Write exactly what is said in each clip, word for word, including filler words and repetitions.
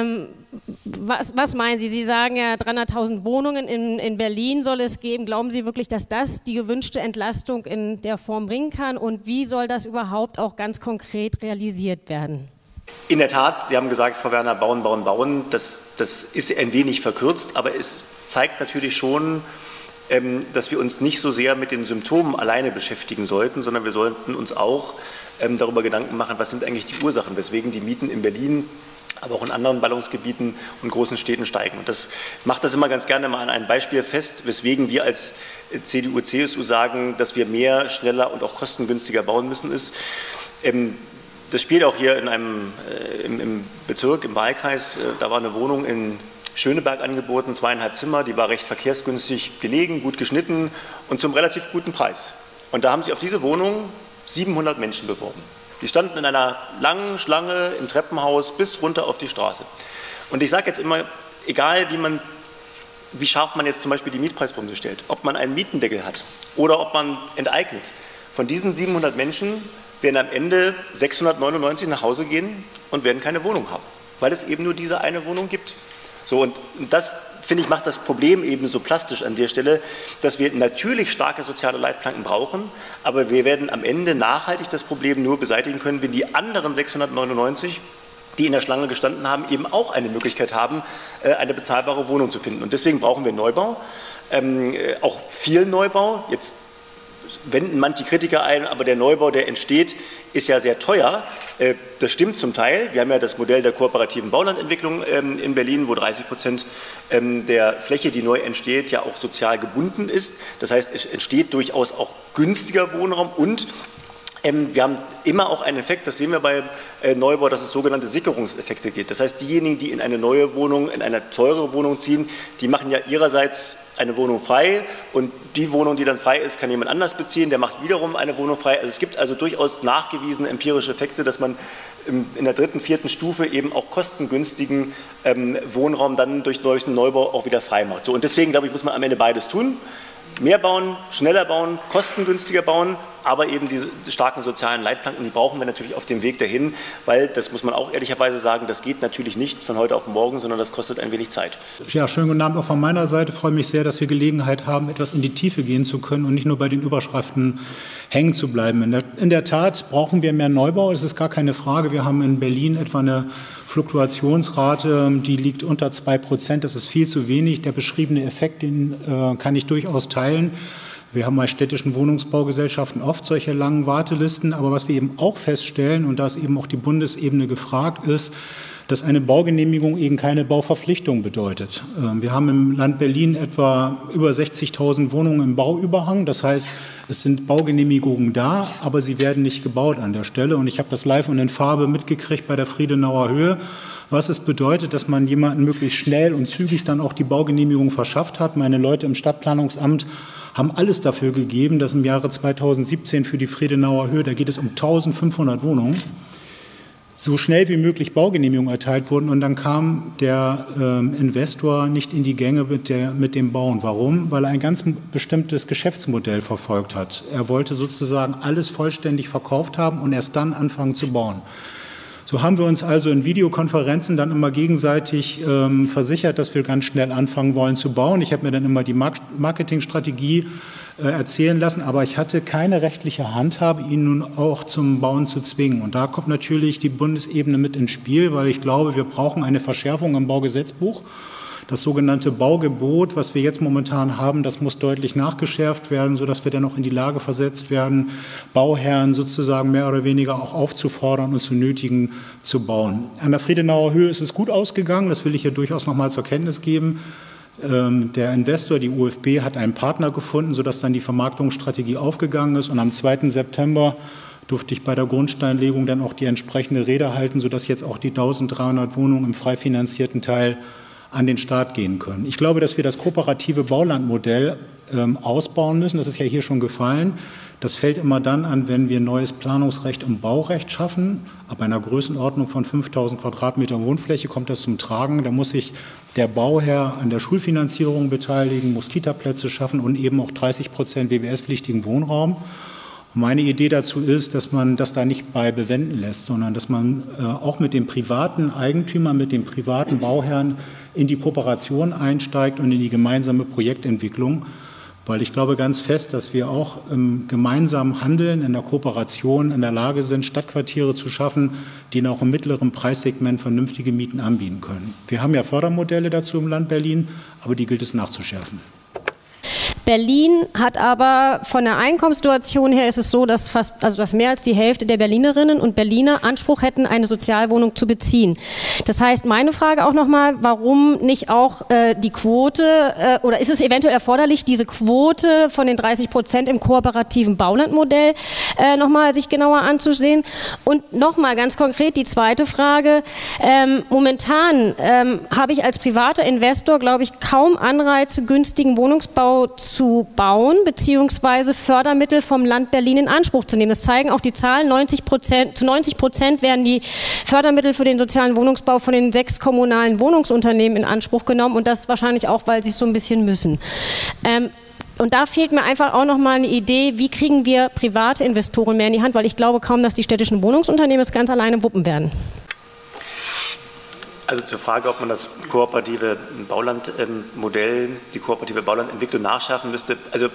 Ähm, was, was meinen Sie? Sie sagen ja, dreihunderttausend Wohnungen in, in Berlin soll es geben. Glauben Sie wirklich, dass das die gewünschte Entlastung in der Form bringen kann? Und wie soll das überhaupt auch ganz konkret realisiert werden? In der Tat, Sie haben gesagt, Frau Werner, bauen, bauen, bauen. Das, das ist ein wenig verkürzt, aber es zeigt natürlich schon, ähm, dass wir uns nicht so sehr mit den Symptomen alleine beschäftigen sollten, sondern wir sollten uns auch ähm, darüber Gedanken machen, was sind eigentlich die Ursachen, weswegen die Mieten in Berlin, aber auch in anderen Ballungsgebieten und großen Städten steigen. Und das macht das immer ganz gerne mal an einem Beispiel fest, weswegen wir als C D U, C S U sagen, dass wir mehr, schneller und auch kostengünstiger bauen müssen, ist, ähm, das spielt auch hier in einem, äh, im, im Bezirk, im Wahlkreis, äh, da war eine Wohnung in Schöneberg angeboten, zweieinhalb Zimmer, die war recht verkehrsgünstig gelegen, gut geschnitten und zum relativ guten Preis. Und da haben sich auf diese Wohnung siebenhundert Menschen beworben. Die standen in einer langen Schlange im Treppenhaus bis runter auf die Straße. Und ich sage jetzt immer, egal wie man, wie scharf man jetzt zum Beispiel die Mietpreisbremse stellt, ob man einen Mietendeckel hat oder ob man enteignet, von diesen siebenhundert Menschen werden am Ende sechshundertneunundneunzig nach Hause gehen und werden keine Wohnung haben, weil es eben nur diese eine Wohnung gibt. So, und das, finde ich, macht das Problem eben so plastisch an der Stelle, dass wir natürlich starke soziale Leitplanken brauchen, aber wir werden am Ende nachhaltig das Problem nur beseitigen können, wenn die anderen sechshundertneunundneunzig, die in der Schlange gestanden haben, eben auch eine Möglichkeit haben, eine bezahlbare Wohnung zu finden. Und deswegen brauchen wir Neubau, ähm, auch viel Neubau. Jetzt wenden manche Kritiker ein, aber der Neubau, der entsteht, ist ja sehr teuer. Das stimmt zum Teil. Wir haben ja das Modell der kooperativen Baulandentwicklung in Berlin, wo dreißig Prozent der Fläche, die neu entsteht, ja auch sozial gebunden ist. Das heißt, es entsteht durchaus auch günstiger Wohnraum und wir haben immer auch einen Effekt, das sehen wir bei Neubau, dass es sogenannte Sickerungseffekte gibt. Das heißt, diejenigen, die in eine neue Wohnung, in eine teurere Wohnung ziehen, die machen ja ihrerseits eine Wohnung frei und die Wohnung, die dann frei ist, kann jemand anders beziehen, der macht wiederum eine Wohnung frei. Also es gibt also durchaus nachgewiesene empirische Effekte, dass man in der dritten, vierten Stufe eben auch kostengünstigen ähm, Wohnraum dann durch neuen Neubau auch wieder frei macht. So, und deswegen, glaube ich, muss man am Ende beides tun. Mehr bauen, schneller bauen, kostengünstiger bauen, aber eben diese starken sozialen Leitplanken, die brauchen wir natürlich auf dem Weg dahin, weil, das muss man auch ehrlicherweise sagen, das geht natürlich nicht von heute auf morgen, sondern das kostet ein wenig Zeit. Ja, schönen guten Abend auch von meiner Seite. Ich freue mich sehr, dass wir Gelegenheit haben, etwas in die Tiefe gehen zu können und nicht nur bei den Überschriften hängen zu bleiben. In der, in der Tat brauchen wir mehr Neubau, das ist gar keine Frage. Wir haben in Berlin etwa eine Fluktuationsrate, die liegt unter zwei Prozent. Das ist viel zu wenig. Der beschriebene Effekt, den äh, kann ich durchaus teilen. Wir haben bei städtischen Wohnungsbaugesellschaften oft solche langen Wartelisten. Aber was wir eben auch feststellen, und da ist eben auch die Bundesebene gefragt, ist, dass eine Baugenehmigung eben keine Bauverpflichtung bedeutet. Wir haben im Land Berlin etwa über sechzigtausend Wohnungen im Bauüberhang. Das heißt, es sind Baugenehmigungen da, aber sie werden nicht gebaut an der Stelle. Und ich habe das live und in Farbe mitgekriegt bei der Friedenauer Höhe, was es bedeutet, dass man jemanden möglichst schnell und zügig dann auch die Baugenehmigung verschafft hat. Meine Leute im Stadtplanungsamt haben alles dafür gegeben, dass im Jahre zweitausendsiebzehn für die Friedenauer Höhe, da geht es um eintausendfünfhundert Wohnungen, so schnell wie möglich Baugenehmigungen erteilt wurden. Und dann kam der ähm, Investor nicht in die Gänge mit, der, mit dem Bauen. Warum? Weil er ein ganz bestimmtes Geschäftsmodell verfolgt hat. Er wollte sozusagen alles vollständig verkauft haben und erst dann anfangen zu bauen. So haben wir uns also in Videokonferenzen dann immer gegenseitig ähm, versichert, dass wir ganz schnell anfangen wollen zu bauen. Ich habe mir dann immer die Marketingstrategie äh, erzählen lassen, aber ich hatte keine rechtliche Handhabe, ihn nun auch zum Bauen zu zwingen. Und da kommt natürlich die Bundesebene mit ins Spiel, weil ich glaube, wir brauchen eine Verschärfung im Baugesetzbuch. Das sogenannte Baugebot, was wir jetzt momentan haben, das muss deutlich nachgeschärft werden, sodass wir dann auch in die Lage versetzt werden, Bauherren sozusagen mehr oder weniger auch aufzufordern und zu nötigen, zu bauen. An der Friedenauer Höhe ist es gut ausgegangen, das will ich hier durchaus noch mal zur Kenntnis geben. Der Investor, die U F B, hat einen Partner gefunden, sodass dann die Vermarktungsstrategie aufgegangen ist. Und am zweiten September durfte ich bei der Grundsteinlegung dann auch die entsprechende Rede halten, sodass jetzt auch die eintausenddreihundert Wohnungen im frei finanzierten Teil an den Start gehen können. Ich glaube, dass wir das kooperative Baulandmodell ähm, ausbauen müssen. Das ist ja hier schon gefallen. Das fällt immer dann an, wenn wir neues Planungsrecht und Baurecht schaffen. Ab einer Größenordnung von fünftausend Quadratmeter Wohnfläche kommt das zum Tragen. Da muss sich der Bauherr an der Schulfinanzierung beteiligen, muss Kitaplätze schaffen und eben auch dreißig Prozent B B S-pflichtigen Wohnraum. Meine Idee dazu ist, dass man das da nicht bei bewenden lässt, sondern dass man äh, auch mit dem privaten Eigentümer, mit dem privaten Bauherrn in die Kooperation einsteigt und in die gemeinsame Projektentwicklung. Weil ich glaube ganz fest, dass wir auch im gemeinsamen Handeln, in der Kooperation in der Lage sind, Stadtquartiere zu schaffen, die auch im mittleren Preissegment vernünftige Mieten anbieten können. Wir haben ja Fördermodelle dazu im Land Berlin, aber die gilt es nachzuschärfen. Berlin hat aber von der Einkommenssituation her ist es so, dass fast, also dass mehr als die Hälfte der Berlinerinnen und Berliner Anspruch hätten, eine Sozialwohnung zu beziehen. Das heißt, meine Frage auch nochmal, warum nicht auch äh, die Quote, äh, oder ist es eventuell erforderlich, diese Quote von den dreißig Prozent im kooperativen Baulandmodell äh, nochmal sich genauer anzusehen? Und nochmal ganz konkret die zweite Frage. Ähm, momentan ähm, habe ich als privater Investor, glaube ich, kaum Anreize, günstigen Wohnungsbau zu zu bauen, beziehungsweise Fördermittel vom Land Berlin in Anspruch zu nehmen. Das zeigen auch die Zahlen. neunzig Prozent, zu neunzig Prozent werden die Fördermittel für den sozialen Wohnungsbau von den sechs kommunalen Wohnungsunternehmen in Anspruch genommen und das wahrscheinlich auch, weil sie es so ein bisschen müssen. Ähm, Und da fehlt mir einfach auch noch mal eine Idee, wie kriegen wir private Investoren mehr in die Hand, weil ich glaube kaum, dass die städtischen Wohnungsunternehmen es ganz alleine wuppen werden. Also zur Frage, ob man das kooperative Baulandmodell, die kooperative Baulandentwicklung nachschärfen müsste. Also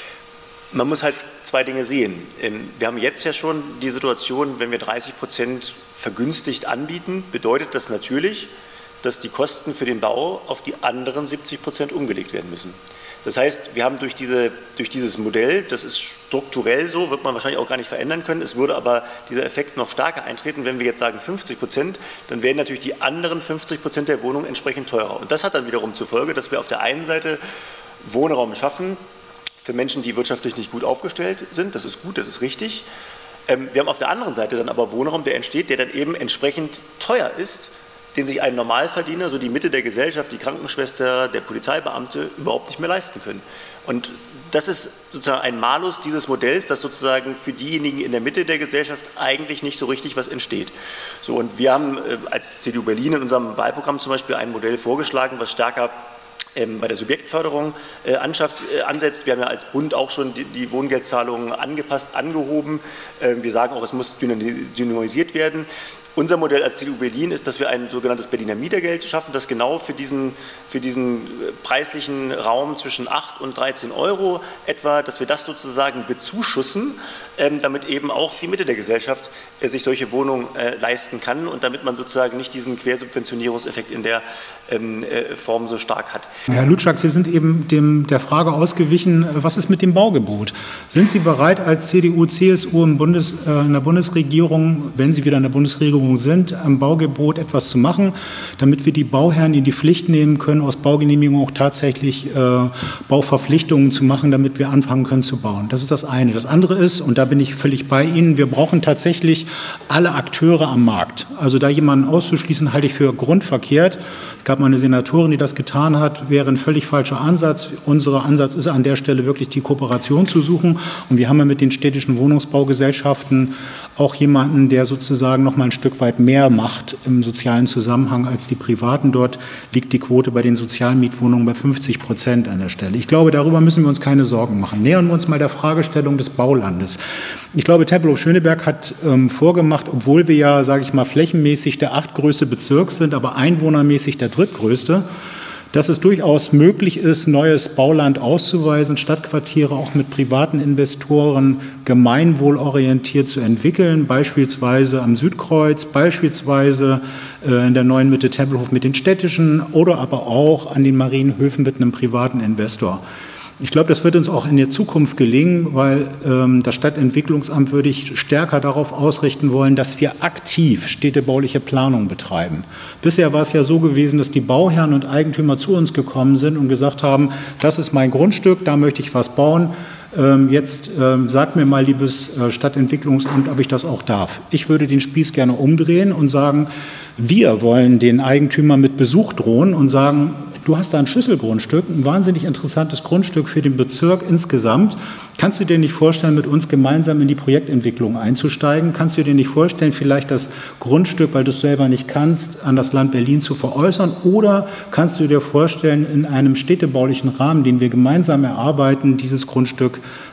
man muss halt zwei Dinge sehen. Wir haben jetzt ja schon die Situation, wenn wir dreißig Prozent vergünstigt anbieten, bedeutet das natürlich, dass die Kosten für den Bau auf die anderen siebzig Prozent umgelegt werden müssen. Das heißt, wir haben durch, diese, durch dieses Modell, das ist strukturell so, wird man wahrscheinlich auch gar nicht verändern können, es würde aber dieser Effekt noch stärker eintreten, wenn wir jetzt sagen fünfzig Prozent, dann werden natürlich die anderen fünfzig Prozent der Wohnungen entsprechend teurer. Und das hat dann wiederum zur Folge, dass wir auf der einen Seite Wohnraum schaffen für Menschen, die wirtschaftlich nicht gut aufgestellt sind, das ist gut, das ist richtig. Wir haben auf der anderen Seite dann aber Wohnraum, der entsteht, der dann eben entsprechend teuer ist, den sich ein Normalverdiener, so die Mitte der Gesellschaft, die Krankenschwester, der Polizeibeamte überhaupt nicht mehr leisten können. Und das ist sozusagen ein Malus dieses Modells, dass sozusagen für diejenigen in der Mitte der Gesellschaft eigentlich nicht so richtig was entsteht. So, und wir haben äh, als C D U Berlin in unserem Wahlprogramm zum Beispiel ein Modell vorgeschlagen, was stärker ähm, bei der Subjektförderung äh, anschafft, äh, ansetzt. Wir haben ja als Bund auch schon die, die Wohngeldzahlungen angepasst, angehoben. Äh, wir sagen auch, es muss dynamisiert werden. Unser Modell als C D U Berlin ist, dass wir ein sogenanntes Berliner Mietergeld schaffen, das genau für diesen, für diesen preislichen Raum zwischen acht und dreizehn Euro etwa, dass wir das sozusagen bezuschussen, ähm, damit eben auch die Mitte der Gesellschaft äh, sich solche Wohnungen äh, leisten kann und damit man sozusagen nicht diesen Quersubventionierungseffekt in der ähm, äh, Form so stark hat. Herr Lutschak, Sie sind eben dem, der Frage ausgewichen, was ist mit dem Baugebot? Sind Sie bereit als C D U, C S U im Bundes, äh, in der Bundesregierung, wenn Sie wieder in der Bundesregierung sind, am Baugebot etwas zu machen, damit wir die Bauherren in die Pflicht nehmen können, aus Baugenehmigungen auch tatsächlich äh, Bauverpflichtungen zu machen, damit wir anfangen können zu bauen. Das ist das eine. Das andere ist, und da bin ich völlig bei Ihnen, wir brauchen tatsächlich alle Akteure am Markt. Also da jemanden auszuschließen, halte ich für grundverkehrt. Es gab mal eine Senatorin, die das getan hat, wäre ein völlig falscher Ansatz. Unser Ansatz ist an der Stelle wirklich die Kooperation zu suchen. Und wir haben ja mit den städtischen Wohnungsbaugesellschaften auch jemanden, der sozusagen noch mal ein Stück weit mehr macht im sozialen Zusammenhang als die Privaten. Dort liegt die Quote bei den Sozialmietwohnungen bei fünfzig Prozent an der Stelle. Ich glaube, darüber müssen wir uns keine Sorgen machen. Nähern wir uns mal der Fragestellung des Baulandes. Ich glaube, Tempelhof-Schöneberg hat ähm, vorgemacht, obwohl wir ja, sage ich mal, flächenmäßig der achtgrößte Bezirk sind, aber einwohnermäßig der drittgrößte, dass es durchaus möglich ist, neues Bauland auszuweisen, Stadtquartiere auch mit privaten Investoren gemeinwohlorientiert zu entwickeln, beispielsweise am Südkreuz, beispielsweise äh, in der neuen Mitte Tempelhof mit den städtischen oder aber auch an den Marienhöfen mit einem privaten Investor. Ich glaube, das wird uns auch in der Zukunft gelingen, weil ähm, das Stadtentwicklungsamt würde ich stärker darauf ausrichten wollen, dass wir aktiv städtebauliche Planung betreiben. Bisher war es ja so gewesen, dass die Bauherren und Eigentümer zu uns gekommen sind und gesagt haben, das ist mein Grundstück, da möchte ich was bauen. Ähm, jetzt ähm, sagt mir mal, liebes äh, Stadtentwicklungsamt, ob ich das auch darf. Ich würde den Spieß gerne umdrehen und sagen, wir wollen den Eigentümer mit Besuch drohen und sagen, du hast da ein Schlüsselgrundstück, ein wahnsinnig interessantes Grundstück für den Bezirk insgesamt. Kannst du dir nicht vorstellen, mit uns gemeinsam in die Projektentwicklung einzusteigen? Kannst du dir nicht vorstellen, vielleicht das Grundstück, weil du es selber nicht kannst, an das Land Berlin zu veräußern? Oder kannst du dir vorstellen, in einem städtebaulichen Rahmen, den wir gemeinsam erarbeiten, dieses Grundstück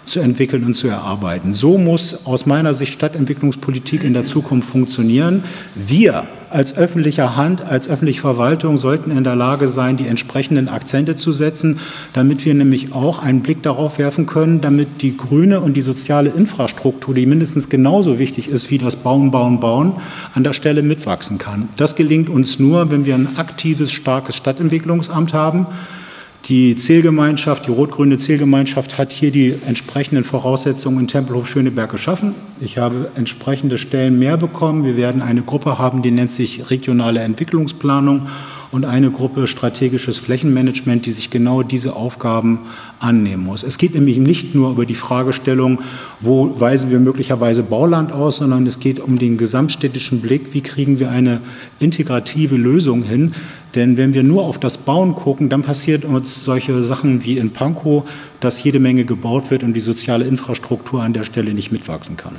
zu entwickeln und zu erarbeiten. So muss aus meiner Sicht Stadtentwicklungspolitik in der Zukunft funktionieren. Wir als öffentliche Hand, als öffentliche Verwaltung sollten in der Lage sein, die entsprechenden Akzente zu setzen, damit wir nämlich auch einen Blick darauf werfen können, damit die grüne und die soziale Infrastruktur, die mindestens genauso wichtig ist wie das Bauen, Bauen, Bauen, an der Stelle mitwachsen kann. Das gelingt uns nur, wenn wir ein aktives, starkes Stadtentwicklungsamt haben. Die Zielgemeinschaft, die rot-grüne Zielgemeinschaft hat hier die entsprechenden Voraussetzungen in Tempelhof-Schöneberg geschaffen. Ich habe entsprechende Stellen mehr bekommen. Wir werden eine Gruppe haben, die nennt sich regionale Entwicklungsplanung und eine Gruppe strategisches Flächenmanagement, die sich genau diese Aufgaben annehmen muss. Es geht nämlich nicht nur über die Fragestellung, wo weisen wir möglicherweise Bauland aus, sondern es geht um den gesamtstädtischen Blick, wie kriegen wir eine integrative Lösung hin. Denn wenn wir nur auf das Bauen gucken, dann passiert uns solche Sachen wie in Pankow, dass jede Menge gebaut wird und die soziale Infrastruktur an der Stelle nicht mitwachsen kann.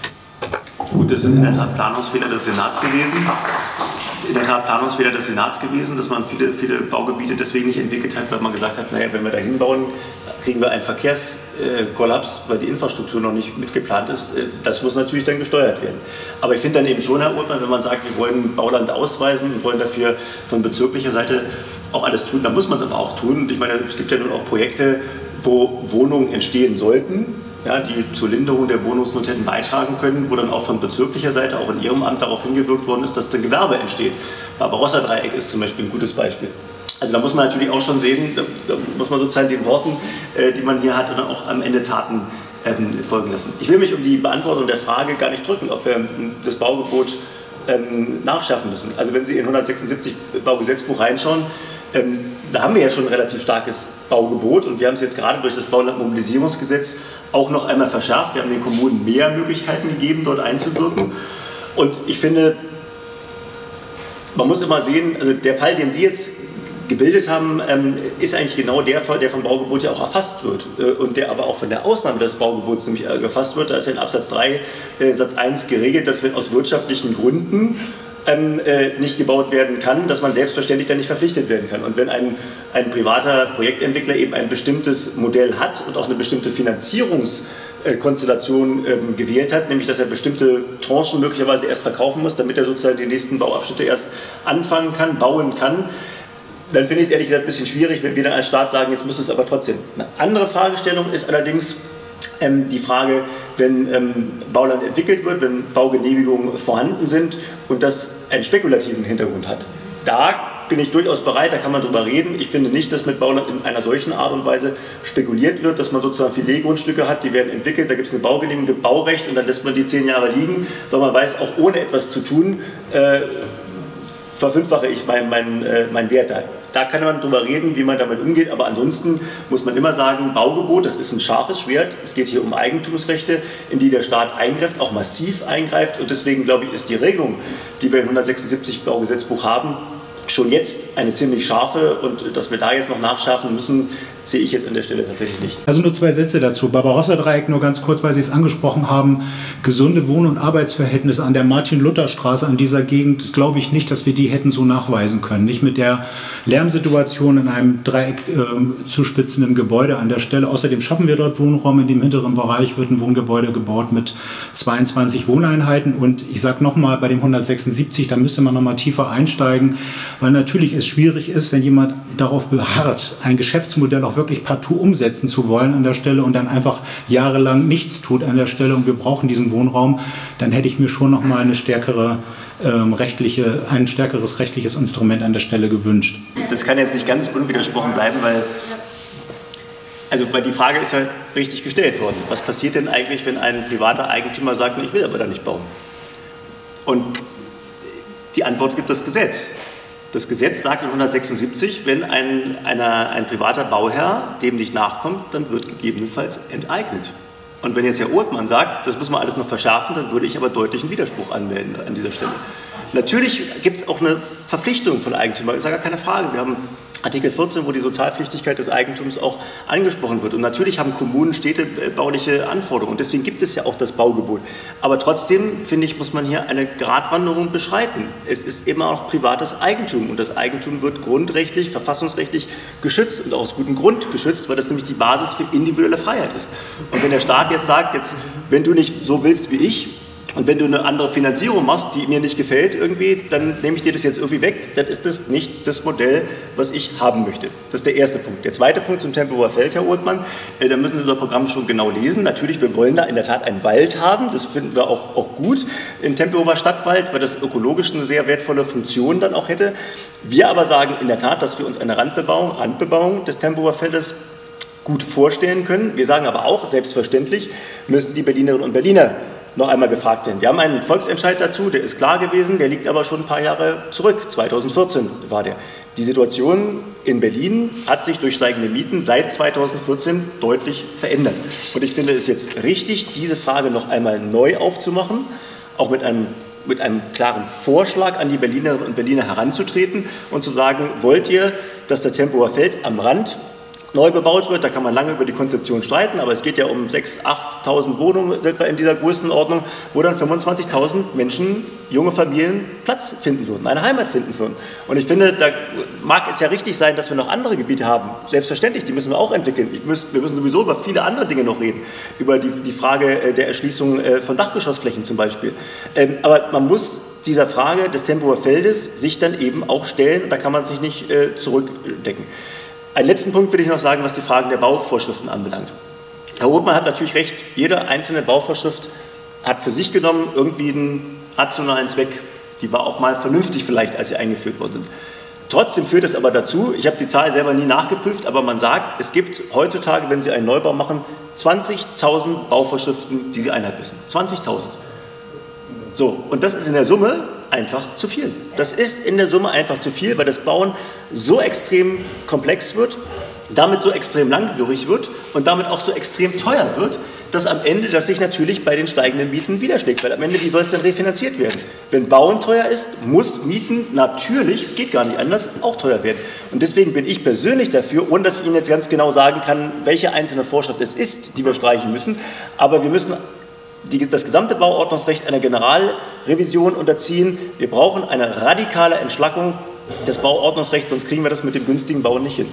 Gut, das sind in der Tat Planungsfehler des Senats gewesen. In der Tat Planungsfehler des Senats gewesen, dass man viele, viele Baugebiete deswegen nicht entwickelt hat, weil man gesagt hat, naja, wenn wir da hinbauen, kriegen wir einen Verkehrskollaps, weil die Infrastruktur noch nicht mitgeplant ist. Das muss natürlich dann gesteuert werden. Aber ich finde dann eben schon, Herr Ortmann, wenn man sagt, wir wollen Bauland ausweisen und wollen dafür von bezirklicher Seite auch alles tun, dann muss man es aber auch tun. Und ich meine, es gibt ja nun auch Projekte, wo Wohnungen entstehen sollten, ja, die zur Linderung der Wohnungsnot hätten beitragen können, wo dann auch von bezirklicher Seite, auch in Ihrem Amt, darauf hingewirkt worden ist, dass dann Gewerbe entsteht. Barbarossa-Dreieck ist zum Beispiel ein gutes Beispiel. Also da muss man natürlich auch schon sehen, da, da muss man sozusagen den Worten, äh, die man hier hat, dann auch am Ende Taten ähm, folgen lassen. Ich will mich um die Beantwortung der Frage gar nicht drücken, ob wir das Baugebot ähm, nachschärfen müssen. Also wenn Sie in hundertsechsundsiebzig Baugesetzbuch reinschauen, ähm, da haben wir ja schon ein relativ starkes Baugebot und wir haben es jetzt gerade durch das Baulandmobilisierungsgesetz auch noch einmal verschärft. Wir haben den Kommunen mehr Möglichkeiten gegeben, dort einzuwirken. Und ich finde, man muss immer sehen, also der Fall, den Sie jetzt gebildet haben, ähm, ist eigentlich genau der Fall, der vom Baugebot ja auch erfasst wird äh, und der aber auch von der Ausnahme des Baugebots nämlich äh, gefasst wird. Da ist ja in Absatz drei äh, Satz eins geregelt, dass wenn aus wirtschaftlichen Gründen ähm, äh, nicht gebaut werden kann, dass man selbstverständlich dann nicht verpflichtet werden kann. Und wenn ein, ein privater Projektentwickler eben ein bestimmtes Modell hat und auch eine bestimmte Finanzierungskonstellation ähm, gewählt hat, nämlich dass er bestimmte Tranchen möglicherweise erst verkaufen muss, damit er sozusagen die nächsten Bauabschnitte erst anfangen kann, bauen kann, dann finde ich es ehrlich gesagt ein bisschen schwierig, wenn wir dann als Staat sagen, jetzt müssen es aber trotzdem. Eine andere Fragestellung ist allerdings ähm, die Frage, wenn ähm, Bauland entwickelt wird, wenn Baugenehmigungen vorhanden sind und das einen spekulativen Hintergrund hat. Da bin ich durchaus bereit, da kann man drüber reden. Ich finde nicht, dass mit Bauland in einer solchen Art und Weise spekuliert wird, dass man sozusagen Filetgrundstücke hat, die werden entwickelt, da gibt es eine Baugenehmigung, gibt Baurecht und dann lässt man die zehn Jahre liegen, weil man weiß, auch ohne etwas zu tun, äh, verfünffache ich meinen mein, äh, mein Wert da. Da kann man drüber reden, wie man damit umgeht, aber ansonsten muss man immer sagen, Baugebot, das ist ein scharfes Schwert. Es geht hier um Eigentumsrechte, in die der Staat eingreift, auch massiv eingreift und deswegen, glaube ich, ist die Regelung, die wir in hundertsechsundsiebzig Baugesetzbuch haben, schon jetzt eine ziemlich scharfe und dass wir da jetzt noch nachschärfen müssen, sehe ich jetzt an der Stelle tatsächlich nicht. Also nur zwei Sätze dazu. Barbarossa-Dreieck nur ganz kurz, weil Sie es angesprochen haben. Gesunde Wohn- und Arbeitsverhältnisse an der Martin-Luther-Straße, an dieser Gegend, glaube ich nicht, dass wir die hätten so nachweisen können. Nicht mit der Lärmsituation in einem Dreieck äh, zuspitzenden Gebäude an der Stelle. Außerdem schaffen wir dort Wohnraum. In dem hinteren Bereich wird ein Wohngebäude gebaut mit zweiundzwanzig Wohneinheiten. Und ich sage nochmal, bei dem hundertsechsundsiebzig, da müsste man nochmal tiefer einsteigen, weil natürlich es schwierig ist, wenn jemand darauf beharrt, ein Geschäftsmodell auch wirklich partout umsetzen zu wollen an der Stelle und dann einfach jahrelang nichts tut an der Stelle und wir brauchen diesen Wohnraum, dann hätte ich mir schon noch mal eine stärkere ähm, rechtliche, ein stärkeres rechtliches Instrument an der Stelle gewünscht. Das kann jetzt nicht ganz unwidersprochen bleiben, weil, also, weil die Frage ist ja richtig gestellt worden. Was passiert denn eigentlich, wenn ein privater Eigentümer sagt, ich will aber da nicht bauen? Und die Antwort gibt das Gesetz. Das Gesetz sagt in hundertsechsundsiebzig, wenn ein, einer, ein privater Bauherr dem nicht nachkommt, dann wird gegebenenfalls enteignet. Und wenn jetzt Herr Ortmann sagt, das muss man alles noch verschärfen, dann würde ich aber deutlichen Widerspruch anmelden an dieser Stelle. Natürlich gibt es auch eine Verpflichtung von Eigentümern, ist ja gar keine Frage. Wir haben Artikel vierzehn, wo die Sozialpflichtigkeit des Eigentums auch angesprochen wird. Und natürlich haben Kommunen städtebauliche Anforderungen. Und deswegen gibt es ja auch das Baugebot. Aber trotzdem, finde ich, muss man hier eine Gratwanderung beschreiten. Es ist immer auch privates Eigentum. Und das Eigentum wird grundrechtlich, verfassungsrechtlich geschützt und auch aus gutem Grund geschützt, weil das nämlich die Basis für individuelle Freiheit ist. Und wenn der Staat jetzt sagt, jetzt, wenn du nicht so willst wie ich, und wenn du eine andere Finanzierung machst, die mir nicht gefällt irgendwie, dann nehme ich dir das jetzt irgendwie weg, dann ist das nicht das Modell, was ich haben möchte. Das ist der erste Punkt. Der zweite Punkt zum Tempelhofer Feld, Herr Othmann, äh, da müssen Sie das Programm schon genau lesen. Natürlich, wir wollen da in der Tat einen Wald haben, das finden wir auch, auch gut im Tempelhofer Stadtwald, weil das ökologisch eine sehr wertvolle Funktion dann auch hätte. Wir aber sagen in der Tat, dass wir uns eine Randbebauung, Randbebauung des Tempelhofer Feldes gut vorstellen können. Wir sagen aber auch, selbstverständlich müssen die Berlinerinnen und Berliner noch einmal gefragt werden. Wir haben einen Volksentscheid dazu, der ist klar gewesen, der liegt aber schon ein paar Jahre zurück. zweitausendvierzehn war der. Die Situation in Berlin hat sich durch steigende Mieten seit zweitausendvierzehn deutlich verändert. Und ich finde es jetzt richtig, diese Frage noch einmal neu aufzumachen, auch mit einem, mit einem klaren Vorschlag an die Berlinerinnen und Berliner heranzutreten und zu sagen, wollt ihr, dass das Tempelhofer Feld am Rand neu bebaut wird, da kann man lange über die Konzeption streiten, aber es geht ja um sechstausend, achttausend Wohnungen etwa in dieser Größenordnung, wo dann fünfundzwanzigtausend Menschen, junge Familien Platz finden würden, eine Heimat finden würden. Und ich finde, da mag es ja richtig sein, dass wir noch andere Gebiete haben. Selbstverständlich, die müssen wir auch entwickeln. Ich muss, wir müssen sowieso über viele andere Dinge noch reden, über die, die Frage der Erschließung von Dachgeschossflächen zum Beispiel. Aber man muss dieser Frage des Tempelhofer Feldes sich dann eben auch stellen, und da kann man sich nicht zurückdecken. Einen letzten Punkt will ich noch sagen, was die Fragen der Bauvorschriften anbelangt. Herr Othmann hat natürlich recht, jede einzelne Bauvorschrift hat für sich genommen irgendwie einen rationalen Zweck. Die war auch mal vernünftig vielleicht, als sie eingeführt worden sind. Trotzdem führt es aber dazu, ich habe die Zahl selber nie nachgeprüft, aber man sagt, es gibt heutzutage, wenn Sie einen Neubau machen, zwanzigtausend Bauvorschriften, die Sie einhalten müssen. zwanzigtausend. So, und das ist in der Summe einfach zu viel. Das ist in der Summe einfach zu viel, weil das Bauen so extrem komplex wird, damit so extrem langwierig wird und damit auch so extrem teuer wird, dass am Ende das sich natürlich bei den steigenden Mieten widerschlägt. Weil am Ende, wie soll es denn refinanziert werden? Wenn Bauen teuer ist, muss Mieten natürlich, es geht gar nicht anders, auch teuer werden. Und deswegen bin ich persönlich dafür, ohne dass ich Ihnen jetzt ganz genau sagen kann, welche einzelne Vorschrift es ist, die wir streichen müssen, aber wir müssen Die, das gesamte Bauordnungsrecht einer Generalrevision unterziehen. Wir brauchen eine radikale Entschlackung des Bauordnungsrechts, sonst kriegen wir das mit dem günstigen Bauen nicht hin.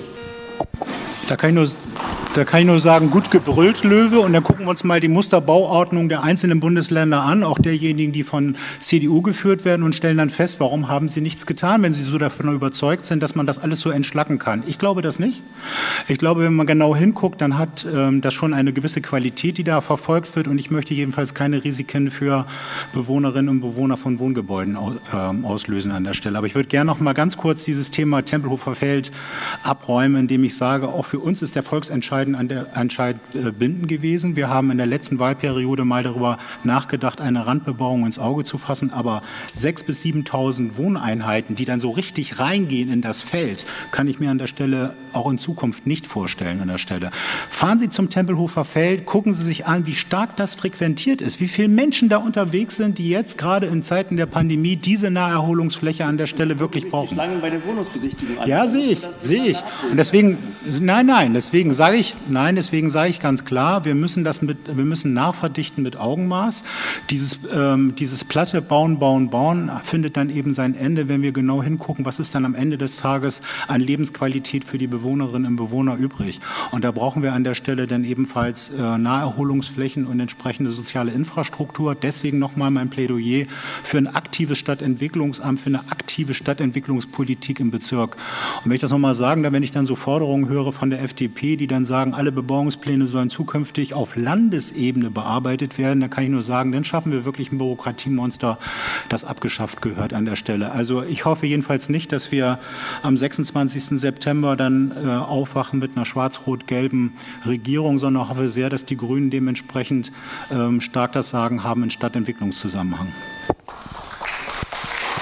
Da kann ich nur, da kann ich nur sagen, gut gebrüllt, Löwe. Und dann gucken wir uns mal die Musterbauordnung der einzelnen Bundesländer an, auch derjenigen, die von C D U geführt werden, und stellen dann fest, warum haben sie nichts getan, wenn sie so davon überzeugt sind, dass man das alles so entschlacken kann. Ich glaube das nicht. Ich glaube, wenn man genau hinguckt, dann hat ähm, das schon eine gewisse Qualität, die da verfolgt wird. Und ich möchte jedenfalls keine Risiken für Bewohnerinnen und Bewohner von Wohngebäuden äh, auslösen an der Stelle. Aber ich würde gerne noch mal ganz kurz dieses Thema Tempelhofer Feld abräumen, indem ich sage, auch für uns ist der Volksentscheid an der Entscheid äh, bindend gewesen. Wir haben in der letzten Wahlperiode mal darüber nachgedacht, eine Randbebauung ins Auge zu fassen, aber sechstausend bis siebentausend Wohneinheiten, die dann so richtig reingehen in das Feld, kann ich mir an der Stelle auch in Zukunft nicht vorstellen an der Stelle. Fahren Sie zum Tempelhofer Feld, gucken Sie sich an, wie stark das frequentiert ist, wie viele Menschen da unterwegs sind, die jetzt gerade in Zeiten der Pandemie diese Naherholungsfläche an der Stelle wirklich brauchen. Schlangen bei den Wohnungsbesichtigungen an. Ja, sehe ich, sehe ich. Und deswegen, nein, nein, deswegen sage ich, nein, deswegen sage ich ganz klar, wir müssen das mit, wir müssen nachverdichten mit Augenmaß. Dieses, ähm, dieses platte Bauen, Bauen, Bauen findet dann eben sein Ende, wenn wir genau hingucken, was ist dann am Ende des Tages an Lebensqualität für die Bewohnerinnen und Bewohner übrig. Und da brauchen wir an der Stelle dann ebenfalls äh, Naherholungsflächen und entsprechende soziale Infrastruktur. Deswegen nochmal mein Plädoyer für ein aktives Stadtentwicklungsamt, für eine aktive Stadtentwicklungspolitik im Bezirk. Und wenn ich das nochmal sagen, da wenn ich dann so Forderungen höre von der F D P, die dann sagen, alle Bebauungspläne sollen zukünftig auf Landesebene bearbeitet werden, da kann ich nur sagen, dann schaffen wir wirklich ein Bürokratiemonster, das abgeschafft gehört an der Stelle. Also ich hoffe jedenfalls nicht, dass wir am sechsundzwanzigsten September dann äh, aufwachen mit einer schwarz-rot-gelben Regierung, sondern hoffe sehr, dass die Grünen dementsprechend ähm, stark das Sagen haben in Stadtentwicklungszusammenhang.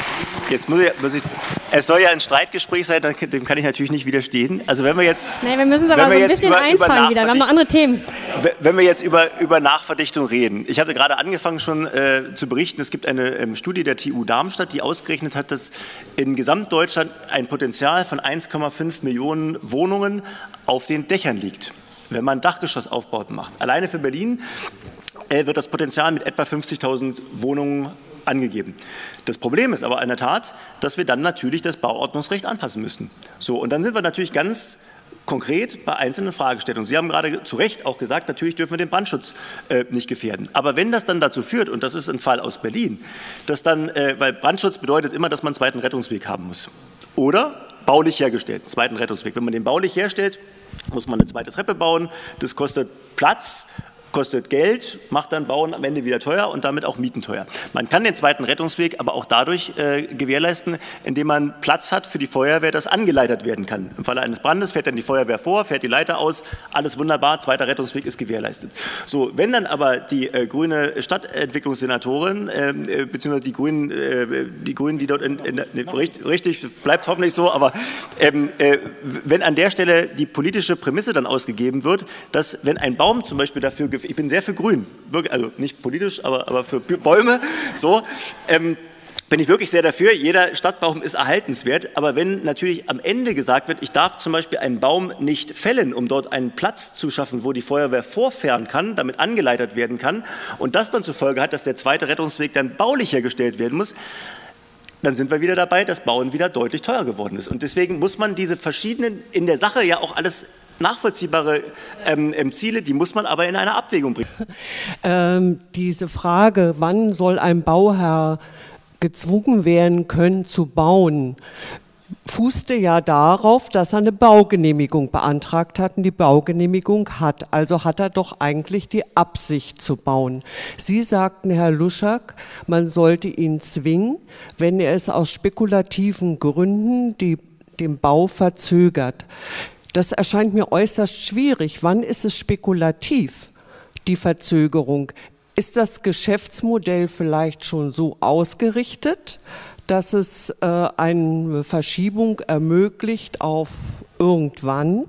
Jetzt muss ich, muss ich, es soll ja ein Streitgespräch sein, dem kann ich natürlich nicht widerstehen. Also wenn wir jetzt, Nein, wir müssen es aber so ein bisschen über, einfangen über wieder. Wir haben noch andere Themen. Wenn wir jetzt über, über Nachverdichtung reden. Ich hatte gerade angefangen schon äh, zu berichten, es gibt eine ähm, Studie der T U Darmstadt, die ausgerechnet hat, dass in Gesamtdeutschland ein Potenzial von eins Komma fünf Millionen Wohnungen auf den Dächern liegt, wenn man Dachgeschossaufbauten macht. Alleine für Berlin äh, wird das Potenzial mit etwa fünfzigtausend Wohnungen angegeben. Das Problem ist aber in der Tat, dass wir dann natürlich das Bauordnungsrecht anpassen müssen. So, und dann sind wir natürlich ganz konkret bei einzelnen Fragestellungen. Sie haben gerade zu Recht auch gesagt, natürlich dürfen wir den Brandschutz äh, nicht gefährden. Aber wenn das dann dazu führt, und das ist ein Fall aus Berlin, dass dann, äh, weil Brandschutz bedeutet immer, dass man einen zweiten Rettungsweg haben muss. Oder baulich hergestellt, einen zweiten Rettungsweg. Wenn man den baulich herstellt, muss man eine zweite Treppe bauen. Das kostet Platz, kostet Geld, macht dann Bauen am Ende wieder teuer und damit auch Mieten teuer. Man kann den zweiten Rettungsweg aber auch dadurch äh, gewährleisten, indem man Platz hat für die Feuerwehr, das angeleitet werden kann. Im Falle eines Brandes fährt dann die Feuerwehr vor, fährt die Leiter aus, alles wunderbar, zweiter Rettungsweg ist gewährleistet. So, wenn dann aber die äh, grüne Stadtentwicklungssenatorin, äh, beziehungsweise die Grünen, äh, die Grünen, die dort, in, in, in, richtig, richtig, bleibt hoffentlich so, aber ähm, äh, wenn an der Stelle die politische Prämisse dann ausgegeben wird, dass wenn ein Baum zum Beispiel dafür ich bin sehr für Grün, also nicht politisch, aber, aber für Bäume, so, ähm, bin ich wirklich sehr dafür. Jeder Stadtbaum ist erhaltenswert, aber wenn natürlich am Ende gesagt wird, ich darf zum Beispiel einen Baum nicht fällen, um dort einen Platz zu schaffen, wo die Feuerwehr vorfahren kann, damit angeleitet werden kann und das dann zur Folge hat, dass der zweite Rettungsweg dann baulich hergestellt werden muss, dann sind wir wieder dabei, dass Bauen wieder deutlich teurer geworden ist. Und deswegen muss man diese verschiedenen, in der Sache ja auch alles nachvollziehbare ähm, Ziele, die muss man aber in eine Abwägung bringen. Ähm, diese Frage, wann soll ein Bauherr gezwungen werden können zu bauen, fußte ja darauf, dass er eine Baugenehmigung beantragt hat und die Baugenehmigung hat. Also hat er doch eigentlich die Absicht zu bauen. Sie sagten, Herr Luschak, man sollte ihn zwingen, wenn er es aus spekulativen Gründen die, den Bau verzögert. Das erscheint mir äußerst schwierig. Wann ist es spekulativ, die Verzögerung? Ist das Geschäftsmodell vielleicht schon so ausgerichtet, dass es äh, eine Verschiebung ermöglicht auf irgendwann?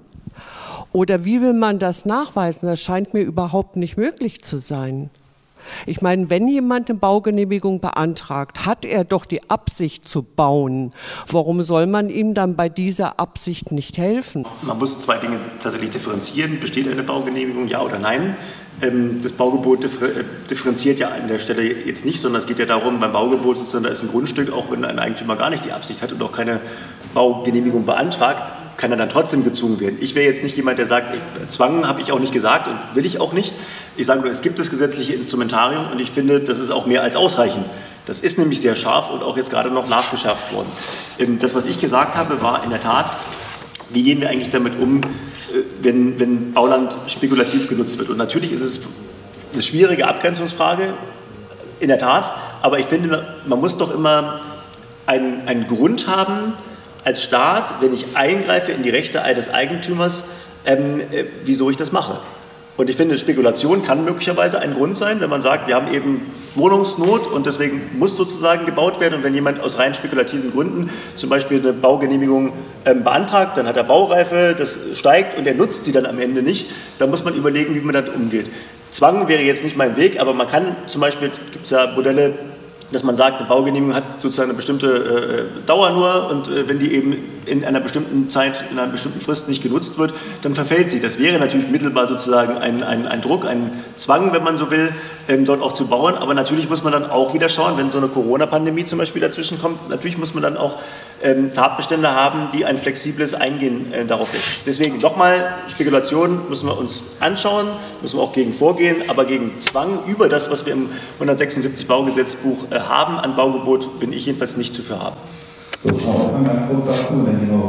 Oder wie will man das nachweisen? Das scheint mir überhaupt nicht möglich zu sein. Ich meine, wenn jemand eine Baugenehmigung beantragt, hat er doch die Absicht zu bauen. Warum soll man ihm dann bei dieser Absicht nicht helfen? Man muss zwei Dinge tatsächlich differenzieren. Besteht eine Baugenehmigung, ja oder nein? Das Baugebot differenziert ja an der Stelle jetzt nicht, sondern es geht ja darum, beim Baugebot sozusagen, da ist ein Grundstück, auch wenn ein Eigentümer gar nicht die Absicht hat und auch keine Baugenehmigung beantragt, kann er dann trotzdem gezwungen werden. Ich wäre jetzt nicht jemand, der sagt, ich, Zwang habe ich auch nicht gesagt und will ich auch nicht. Ich sage nur, es gibt das gesetzliche Instrumentarium und ich finde, das ist auch mehr als ausreichend. Das ist nämlich sehr scharf und auch jetzt gerade noch nachgeschärft worden. Das, was ich gesagt habe, war in der Tat, wie gehen wir eigentlich damit um, wenn, wenn Bauland spekulativ genutzt wird. Und natürlich ist es eine schwierige Abgrenzungsfrage, in der Tat, aber ich finde, man muss doch immer einen, einen Grund haben, als Staat, wenn ich eingreife in die Rechte eines Eigentümers, ähm, äh, wieso ich das mache. Und ich finde, Spekulation kann möglicherweise ein Grund sein, wenn man sagt, wir haben eben Wohnungsnot und deswegen muss sozusagen gebaut werden. Und wenn jemand aus rein spekulativen Gründen zum Beispiel eine Baugenehmigung ähm, beantragt, dann hat er Baureife, das steigt und er nutzt sie dann am Ende nicht, dann muss man überlegen, wie man damit umgeht. Zwang wäre jetzt nicht mein Weg, aber man kann zum Beispiel, gibt es ja Modelle, dass man sagt, eine Baugenehmigung hat sozusagen eine bestimmte äh, Dauer nur und äh, wenn die eben in einer bestimmten Zeit, in einer bestimmten Frist nicht genutzt wird, dann verfällt sie. Das wäre natürlich mittelbar sozusagen ein, ein, ein Druck, ein Zwang, wenn man so will, ähm, dort auch zu bauen. Aber natürlich muss man dann auch wieder schauen, wenn so eine Corona-Pandemie zum Beispiel dazwischen kommt, natürlich muss man dann auch ähm, Tatbestände haben, die ein flexibles Eingehen äh, darauf lässt. Deswegen nochmal, Spekulation müssen wir uns anschauen, müssen wir auch gegen vorgehen, aber gegen Zwang über das, was wir im hundertsechsundsiebzig Baugesetzbuch äh, haben an Baugebot, bin ich jedenfalls nicht zu für haben. So, Frau Hoffmann, ganz kurz dazu, wenn die noch wichtig ist.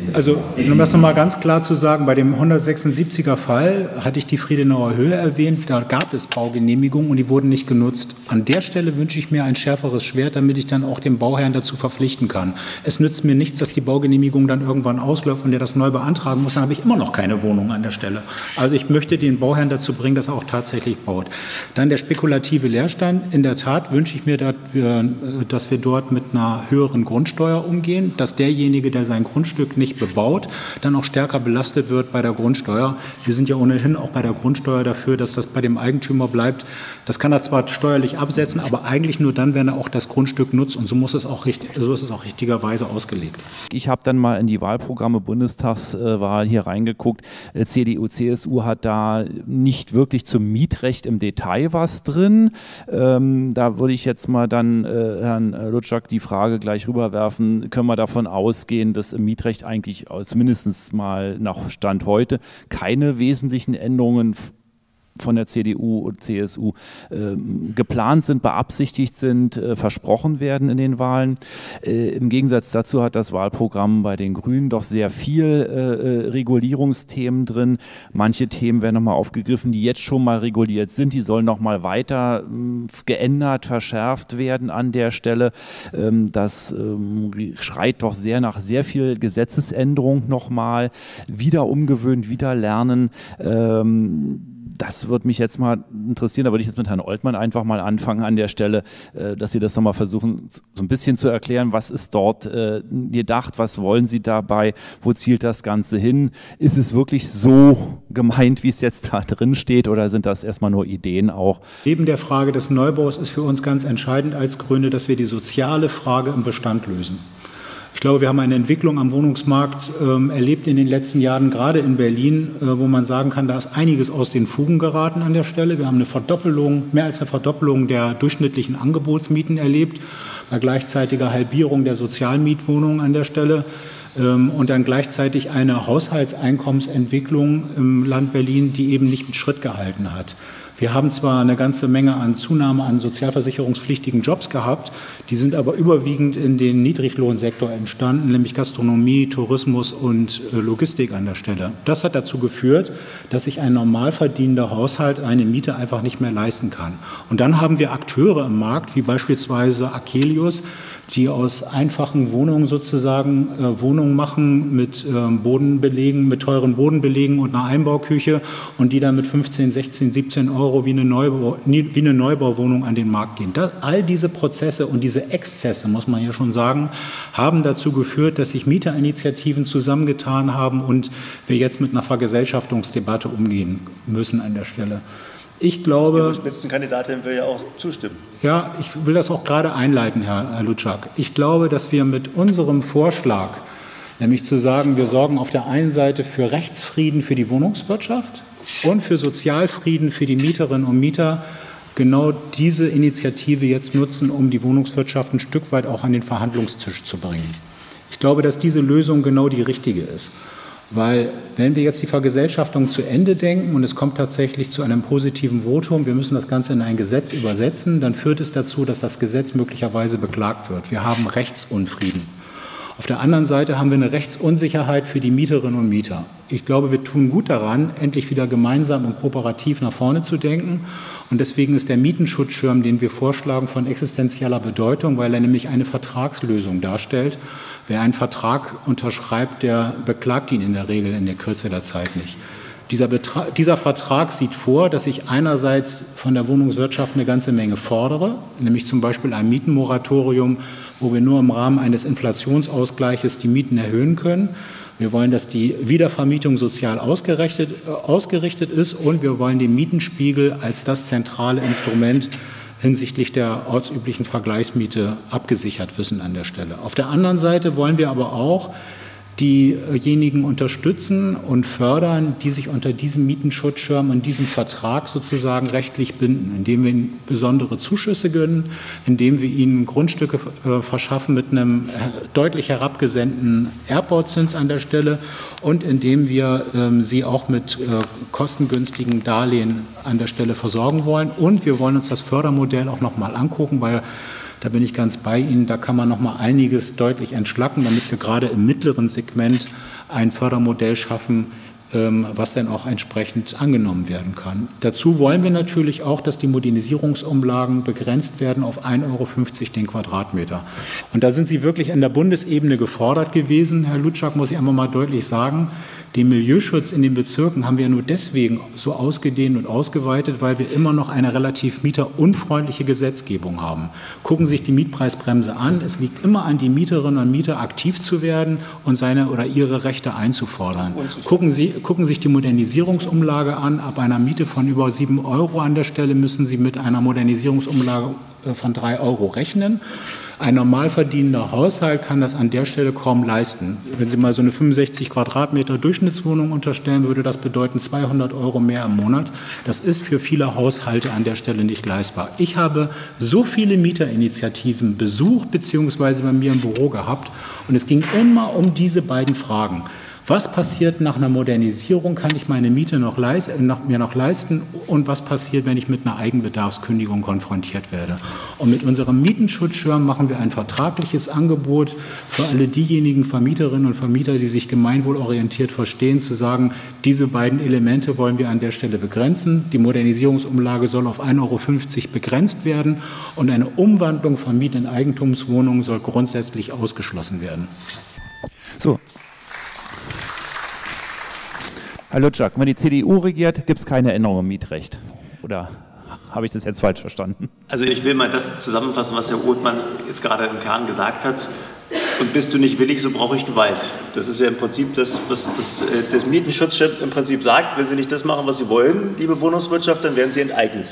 Also, um das nochmal ganz klar zu sagen, bei dem hundertsechsundsiebziger Fall hatte ich die Friedenauer Höhe erwähnt, da gab es Baugenehmigungen und die wurden nicht genutzt. An der Stelle wünsche ich mir ein schärferes Schwert, damit ich dann auch den Bauherrn dazu verpflichten kann. Es nützt mir nichts, dass die Baugenehmigung dann irgendwann ausläuft und der das neu beantragen muss, dann habe ich immer noch keine Wohnung an der Stelle. Also ich möchte den Bauherrn dazu bringen, dass er auch tatsächlich baut. Dann der spekulative Leerstand. In der Tat wünsche ich mir, dass wir dort mit einer höheren Grundsteuer umgehen, dass derjenige, der sein Grundstück nicht bebaut, dann auch stärker belastet wird bei der Grundsteuer. Wir sind ja ohnehin auch bei der Grundsteuer dafür, dass das bei dem Eigentümer bleibt. Das kann er zwar steuerlich absetzen, aber eigentlich nur dann, wenn er auch das Grundstück nutzt. Und so muss es auch richtig, so ist es auch richtigerweise ausgelegt. Ich habe dann mal in die Wahlprogramme Bundestagswahl hier reingeguckt. C D U, C S U hat da nicht wirklich zum Mietrecht im Detail was drin. Ähm, da würde ich jetzt mal dann äh, Herrn Lutschak die Frage gleich rüberwerfen, können wir davon ausgehen, dass im Mietrecht eigentlich zumindest mal nach Stand heute keine wesentlichen Änderungen von der C D U und C S U äh, geplant sind, beabsichtigt sind, äh, versprochen werden in den Wahlen. Äh, Im Gegensatz dazu hat das Wahlprogramm bei den Grünen doch sehr viel äh, Regulierungsthemen drin. Manche Themen werden nochmal aufgegriffen, die jetzt schon mal reguliert sind. Die sollen nochmal weiter äh, geändert, verschärft werden an der Stelle. Ähm, das ähm, schreit doch sehr nach sehr viel Gesetzesänderung nochmal. Wieder umgewöhnt, wieder lernen. Ähm, Das würde mich jetzt mal interessieren, da würde ich jetzt mit Herrn Oltmann einfach mal anfangen an der Stelle, dass Sie das nochmal versuchen, so ein bisschen zu erklären, was ist dort äh, gedacht, was wollen Sie dabei, wo zielt das Ganze hin? Ist es wirklich so gemeint, wie es jetzt da drin steht, oder sind das erstmal nur Ideen auch? Neben der Frage des Neubaus ist für uns ganz entscheidend als Grüne, dass wir die soziale Frage im Bestand lösen. Ich glaube, wir haben eine Entwicklung am Wohnungsmarkt ähm, erlebt in den letzten Jahren, gerade in Berlin, äh, wo man sagen kann, da ist einiges aus den Fugen geraten an der Stelle. Wir haben eine Verdoppelung, mehr als eine Verdoppelung der durchschnittlichen Angebotsmieten erlebt, bei gleichzeitiger Halbierung der Sozialmietwohnungen an der Stelle ähm, und dann gleichzeitig eine Haushaltseinkommensentwicklung im Land Berlin, die eben nicht mit Schritt gehalten hat. Wir haben zwar eine ganze Menge an Zunahme an sozialversicherungspflichtigen Jobs gehabt, die sind aber überwiegend in den Niedriglohnsektor entstanden, nämlich Gastronomie, Tourismus und Logistik an der Stelle. Das hat dazu geführt, dass sich ein normal verdienender Haushalt eine Miete einfach nicht mehr leisten kann. Und dann haben wir Akteure im Markt, wie beispielsweise Akelius, die aus einfachen Wohnungen sozusagen äh, Wohnungen machen mit äh, Bodenbelegen, mit teuren Bodenbelegen und einer Einbauküche und die dann mit fünfzehn, sechzehn, siebzehn Euro wie eine, Neubau, wie eine Neubauwohnung an den Markt gehen. Das, all diese Prozesse und diese Exzesse, muss man ja schon sagen, haben dazu geführt, dass sich Mieterinitiativen zusammengetan haben und wir jetzt mit einer Vergesellschaftungsdebatte umgehen müssen an der Stelle. Ich glaube, die Spitzenkandidatin will ja auch zustimmen. Ja, ich will das auch gerade einleiten, Herr, Herr Lutschak. Ich glaube, dass wir mit unserem Vorschlag, nämlich zu sagen, wir sorgen auf der einen Seite für Rechtsfrieden für die Wohnungswirtschaft und für Sozialfrieden für die Mieterinnen und Mieter, genau diese Initiative jetzt nutzen, um die Wohnungswirtschaft ein Stück weit auch an den Verhandlungstisch zu bringen. Ich glaube, dass diese Lösung genau die richtige ist. Weil wenn wir jetzt die Vergesellschaftung zu Ende denken und es kommt tatsächlich zu einem positiven Votum, wir müssen das Ganze in ein Gesetz übersetzen, dann führt es dazu, dass das Gesetz möglicherweise beklagt wird. Wir haben Rechtsunfrieden. Auf der anderen Seite haben wir eine Rechtsunsicherheit für die Mieterinnen und Mieter. Ich glaube, wir tun gut daran, endlich wieder gemeinsam und kooperativ nach vorne zu denken. Und deswegen ist der Mietenschutzschirm, den wir vorschlagen, von existenzieller Bedeutung, weil er nämlich eine Vertragslösung darstellt. Wer einen Vertrag unterschreibt, der beklagt ihn in der Regel in der Kürze der Zeit nicht. Dieser, Betrag, dieser Vertrag sieht vor, dass ich einerseits von der Wohnungswirtschaft eine ganze Menge fordere, nämlich zum Beispiel ein Mietenmoratorium, wo wir nur im Rahmen eines Inflationsausgleiches die Mieten erhöhen können. Wir wollen, dass die Wiedervermietung sozial ausgerichtet, äh, ausgerichtet ist und wir wollen den Mietenspiegel als das zentrale Instrument hinsichtlich der ortsüblichen Vergleichsmiete abgesichert wissen an der Stelle. Auf der anderen Seite wollen wir aber auch diejenigen unterstützen und fördern, die sich unter diesem Mietenschutzschirm und diesem Vertrag sozusagen rechtlich binden, indem wir ihnen besondere Zuschüsse gönnen, indem wir ihnen Grundstücke äh, verschaffen mit einem deutlich herabgesenkten Erbbauzins an der Stelle und indem wir ähm, sie auch mit äh, kostengünstigen Darlehen an der Stelle versorgen wollen. Und wir wollen uns das Fördermodell auch noch mal angucken, weil Da bin ich ganz bei Ihnen. Da kann man noch mal einiges deutlich entschlacken, damit wir gerade im mittleren Segment ein Fördermodell schaffen, was dann auch entsprechend angenommen werden kann. Dazu wollen wir natürlich auch, dass die Modernisierungsumlagen begrenzt werden auf ein Euro fünfzig den Quadratmeter. Und da sind Sie wirklich in der Bundesebene gefordert gewesen. Herr Lutschak, muss ich einfach mal deutlich sagen, den Milieuschutz in den Bezirken haben wir nur deswegen so ausgedehnt und ausgeweitet, weil wir immer noch eine relativ mieterunfreundliche Gesetzgebung haben. Gucken Sie sich die Mietpreisbremse an. Es liegt immer an die Mieterinnen und Mieter, aktiv zu werden und seine oder ihre Rechte einzufordern. Gucken Sie, gucken Sie sich die Modernisierungsumlage an. Ab einer Miete von über sieben Euro an der Stelle müssen Sie mit einer Modernisierungsumlage von drei Euro rechnen. Ein normal verdienender Haushalt kann das an der Stelle kaum leisten. Wenn Sie mal so eine fünfundsechzig Quadratmeter Durchschnittswohnung unterstellen, würde das bedeuten zweihundert Euro mehr im Monat. Das ist für viele Haushalte an der Stelle nicht leistbar. Ich habe so viele Mieterinitiativen besucht bzw. bei mir im Büro gehabt und es ging immer um diese beiden Fragen. Was passiert nach einer Modernisierung? Kann ich meine Miete noch leisten, noch, mir noch leisten? Und was passiert, wenn ich mit einer Eigenbedarfskündigung konfrontiert werde? Und mit unserem Mietenschutzschirm machen wir ein vertragliches Angebot für alle diejenigen Vermieterinnen und Vermieter, die sich gemeinwohlorientiert verstehen, zu sagen, diese beiden Elemente wollen wir an der Stelle begrenzen. Die Modernisierungsumlage soll auf ein Euro fünfzig begrenzt werden und eine Umwandlung von Miet- in Eigentumswohnungen soll grundsätzlich ausgeschlossen werden. So. Herr Lutschak, wenn die C D U regiert, gibt es keine Änderung im Mietrecht. Oder habe ich das jetzt falsch verstanden? Also ich will mal das zusammenfassen, was Herr Othmann jetzt gerade im Kern gesagt hat. Und bist du nicht willig, so brauche ich Gewalt. Das ist ja im Prinzip das, was das, das Mietenschutzchef im Prinzip sagt. Wenn sie nicht das machen, was sie wollen, liebe Wohnungswirtschaft, dann werden sie enteignet.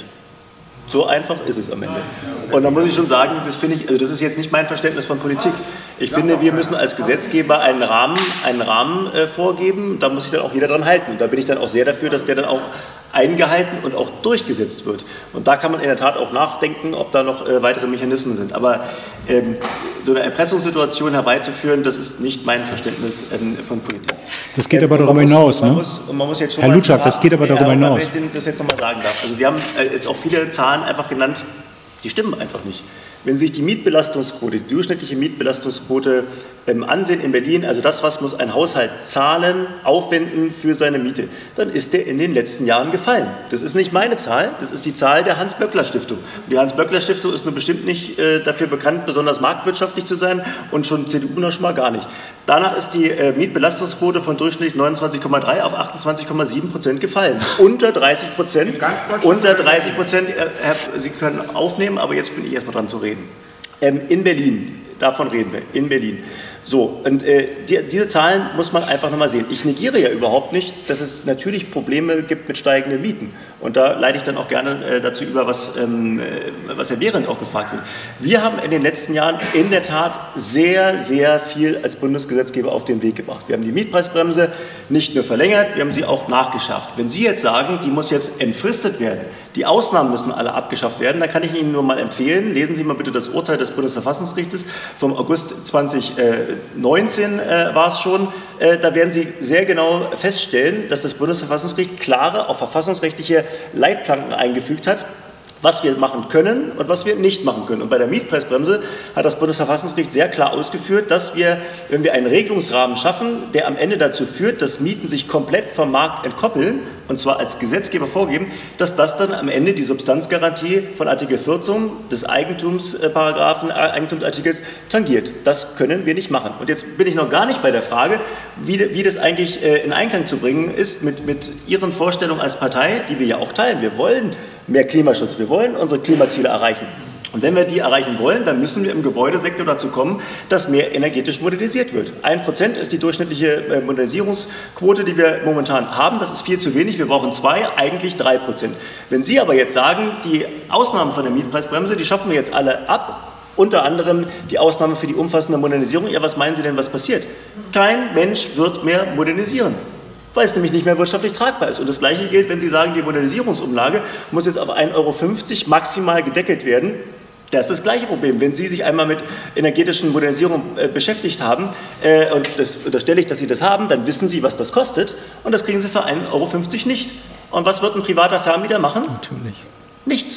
So einfach ist es am Ende. Und da muss ich schon sagen, das finde ich, also das ist jetzt nicht mein Verständnis von Politik. Ich finde, wir müssen als Gesetzgeber einen Rahmen, einen Rahmen äh, vorgeben. Da muss sich dann auch jeder dran halten. Und da bin ich dann auch sehr dafür, dass der dann auch eingehalten und auch durchgesetzt wird. Und da kann man in der Tat auch nachdenken, ob da noch äh, weitere Mechanismen sind. Aber ähm, so eine Erpressungssituation herbeizuführen, das ist nicht mein Verständnis ähm, von Politik. Das geht aber darüber hinaus, ne? Herr Lutschak, das geht aber darüber hinaus. Wenn ich das jetzt nochmal sagen darf. Also Sie haben äh, jetzt auch viele Zahlen einfach genannt, die stimmen einfach nicht. Wenn Sie sich die Mietbelastungsquote, die durchschnittliche Mietbelastungsquote ähm, ansehen in Berlin, also das, was muss ein Haushalt zahlen, aufwenden für seine Miete, dann ist der in den letzten Jahren gefallen. Das ist nicht meine Zahl, das ist die Zahl der Hans-Böckler-Stiftung. Die Hans-Böckler-Stiftung ist nur bestimmt nicht äh, dafür bekannt, besonders marktwirtschaftlich zu sein und schon C D U noch schon mal gar nicht. Danach ist die äh, Mietbelastungsquote von durchschnittlich neunundzwanzig Komma drei auf achtundzwanzig Komma sieben Prozent gefallen. Unter dreißig Prozent. Unter dreißig Prozent. Äh, Herr, Sie können aufnehmen, aber jetzt bin ich erstmal dran zu reden. Ähm, in Berlin, davon reden wir, in Berlin. So, und äh, die, diese Zahlen muss man einfach nochmal sehen. Ich negiere ja überhaupt nicht, dass es natürlich Probleme gibt mit steigenden Mieten. Und da leite ich dann auch gerne äh, dazu über, was, ähm, was Herr Behrendt auch gefragt wird. Wir haben in den letzten Jahren in der Tat sehr, sehr viel als Bundesgesetzgeber auf den Weg gebracht. Wir haben die Mietpreisbremse nicht nur verlängert, wir haben sie auch nachgeschärft. Wenn Sie jetzt sagen, die muss jetzt entfristet werden, die Ausnahmen müssen alle abgeschafft werden, dann kann ich Ihnen nur mal empfehlen, lesen Sie mal bitte das Urteil des Bundesverfassungsgerichtes vom August zweitausendneunzehn äh, war es schon. Äh, da werden Sie sehr genau feststellen, dass das Bundesverfassungsgericht klare, auch verfassungsrechtliche Leitplanken eingefügt hat, was wir machen können und was wir nicht machen können. Und bei der Mietpreisbremse hat das Bundesverfassungsgericht sehr klar ausgeführt, dass wir, wenn wir einen Regelungsrahmen schaffen, der am Ende dazu führt, dass Mieten sich komplett vom Markt entkoppeln, und zwar als Gesetzgeber vorgeben, dass das dann am Ende die Substanzgarantie von Artikel vierzehn des Eigentumsparagraphen, Eigentumsartikels tangiert. Das können wir nicht machen. Und jetzt bin ich noch gar nicht bei der Frage, wie, wie das eigentlich in Einklang zu bringen ist mit, mit Ihren Vorstellungen als Partei, die wir ja auch teilen. Wir wollen mehr Klimaschutz, wir wollen unsere Klimaziele erreichen. Und wenn wir die erreichen wollen, dann müssen wir im Gebäudesektor dazu kommen, dass mehr energetisch modernisiert wird. Ein Prozent ist die durchschnittliche Modernisierungsquote, die wir momentan haben. Das ist viel zu wenig. Wir brauchen zwei, eigentlich drei Prozent. Wenn Sie aber jetzt sagen, die Ausnahmen von der Mietpreisbremse, die schaffen wir jetzt alle ab, unter anderem die Ausnahme für die umfassende Modernisierung, ja, was meinen Sie denn, was passiert? Kein Mensch wird mehr modernisieren, weil es nämlich nicht mehr wirtschaftlich tragbar ist. Und das Gleiche gilt, wenn Sie sagen, die Modernisierungsumlage muss jetzt auf ein Euro fünfzig maximal gedeckelt werden. Das ist das gleiche Problem. Wenn Sie sich einmal mit energetischen Modernisierung äh, beschäftigt haben, äh, und das unterstelle ich, dass Sie das haben, dann wissen Sie, was das kostet, und das kriegen Sie für ein Euro fünfzig nicht. Und was wird ein privater Vermieter machen? Natürlich. Nichts.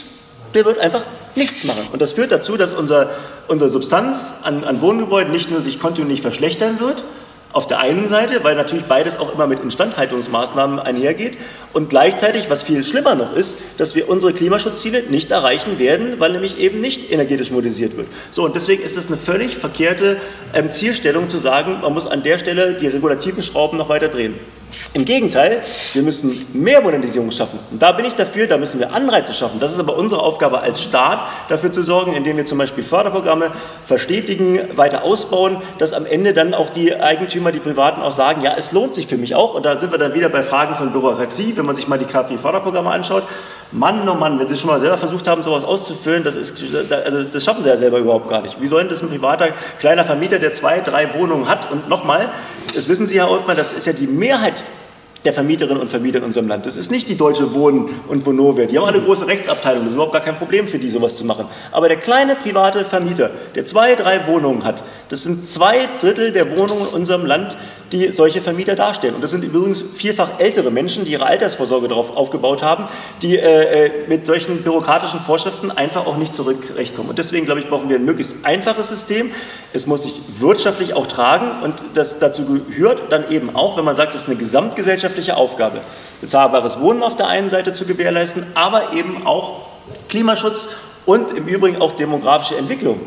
der wird einfach nichts machen. Und das führt dazu, dass unser, unsere Substanz an, an Wohngebäuden nicht nur sich kontinuierlich verschlechtern wird, auf der einen Seite, weil natürlich beides auch immer mit Instandhaltungsmaßnahmen einhergeht und gleichzeitig, was viel schlimmer noch ist, dass wir unsere Klimaschutzziele nicht erreichen werden, weil nämlich eben nicht energetisch modernisiert wird. So, und deswegen ist es eine völlig verkehrte ähm, Zielstellung zu sagen, man muss an der Stelle die regulativen Schrauben noch weiter drehen. Im Gegenteil, wir müssen mehr Modernisierung schaffen. Und da bin ich dafür, da müssen wir Anreize schaffen. Das ist aber unsere Aufgabe als Staat, dafür zu sorgen, indem wir zum Beispiel Förderprogramme verstetigen, weiter ausbauen, dass am Ende dann auch die Eigentümer, die Privaten auch sagen, ja, es lohnt sich für mich auch. Und da sind wir dann wieder bei Fragen von Bürokratie, wenn man sich mal die K fW-Förderprogramme anschaut. Mann, oh Mann, wenn Sie schon mal selber versucht haben, sowas auszufüllen, das, ist, also das schaffen Sie ja selber überhaupt gar nicht. Wie soll denn das ein privater kleiner Vermieter, der zwei, drei Wohnungen hat? Und nochmal, das wissen Sie, Herr Oltmann, das ist ja die Mehrheit der Vermieterinnen und Vermieter in unserem Land. Das ist nicht die Deutsche Wohnen und Vonovia. Die haben alle große Rechtsabteilungen. Das ist überhaupt gar kein Problem für die, sowas zu machen. Aber der kleine private Vermieter, der zwei, drei Wohnungen hat, das sind zwei Drittel der Wohnungen in unserem Land, die solche Vermieter darstellen. Und das sind übrigens vielfach ältere Menschen, die ihre Altersvorsorge darauf aufgebaut haben, die äh, mit solchen bürokratischen Vorschriften einfach auch nicht zurechtkommen. Und deswegen, glaube ich, brauchen wir ein möglichst einfaches System. Es muss sich wirtschaftlich auch tragen und das dazu gehört dann eben auch, wenn man sagt, das ist eine gesamtgesellschaftliche Aufgabe, bezahlbares Wohnen auf der einen Seite zu gewährleisten, aber eben auch Klimaschutz und im Übrigen auch demografische Entwicklung.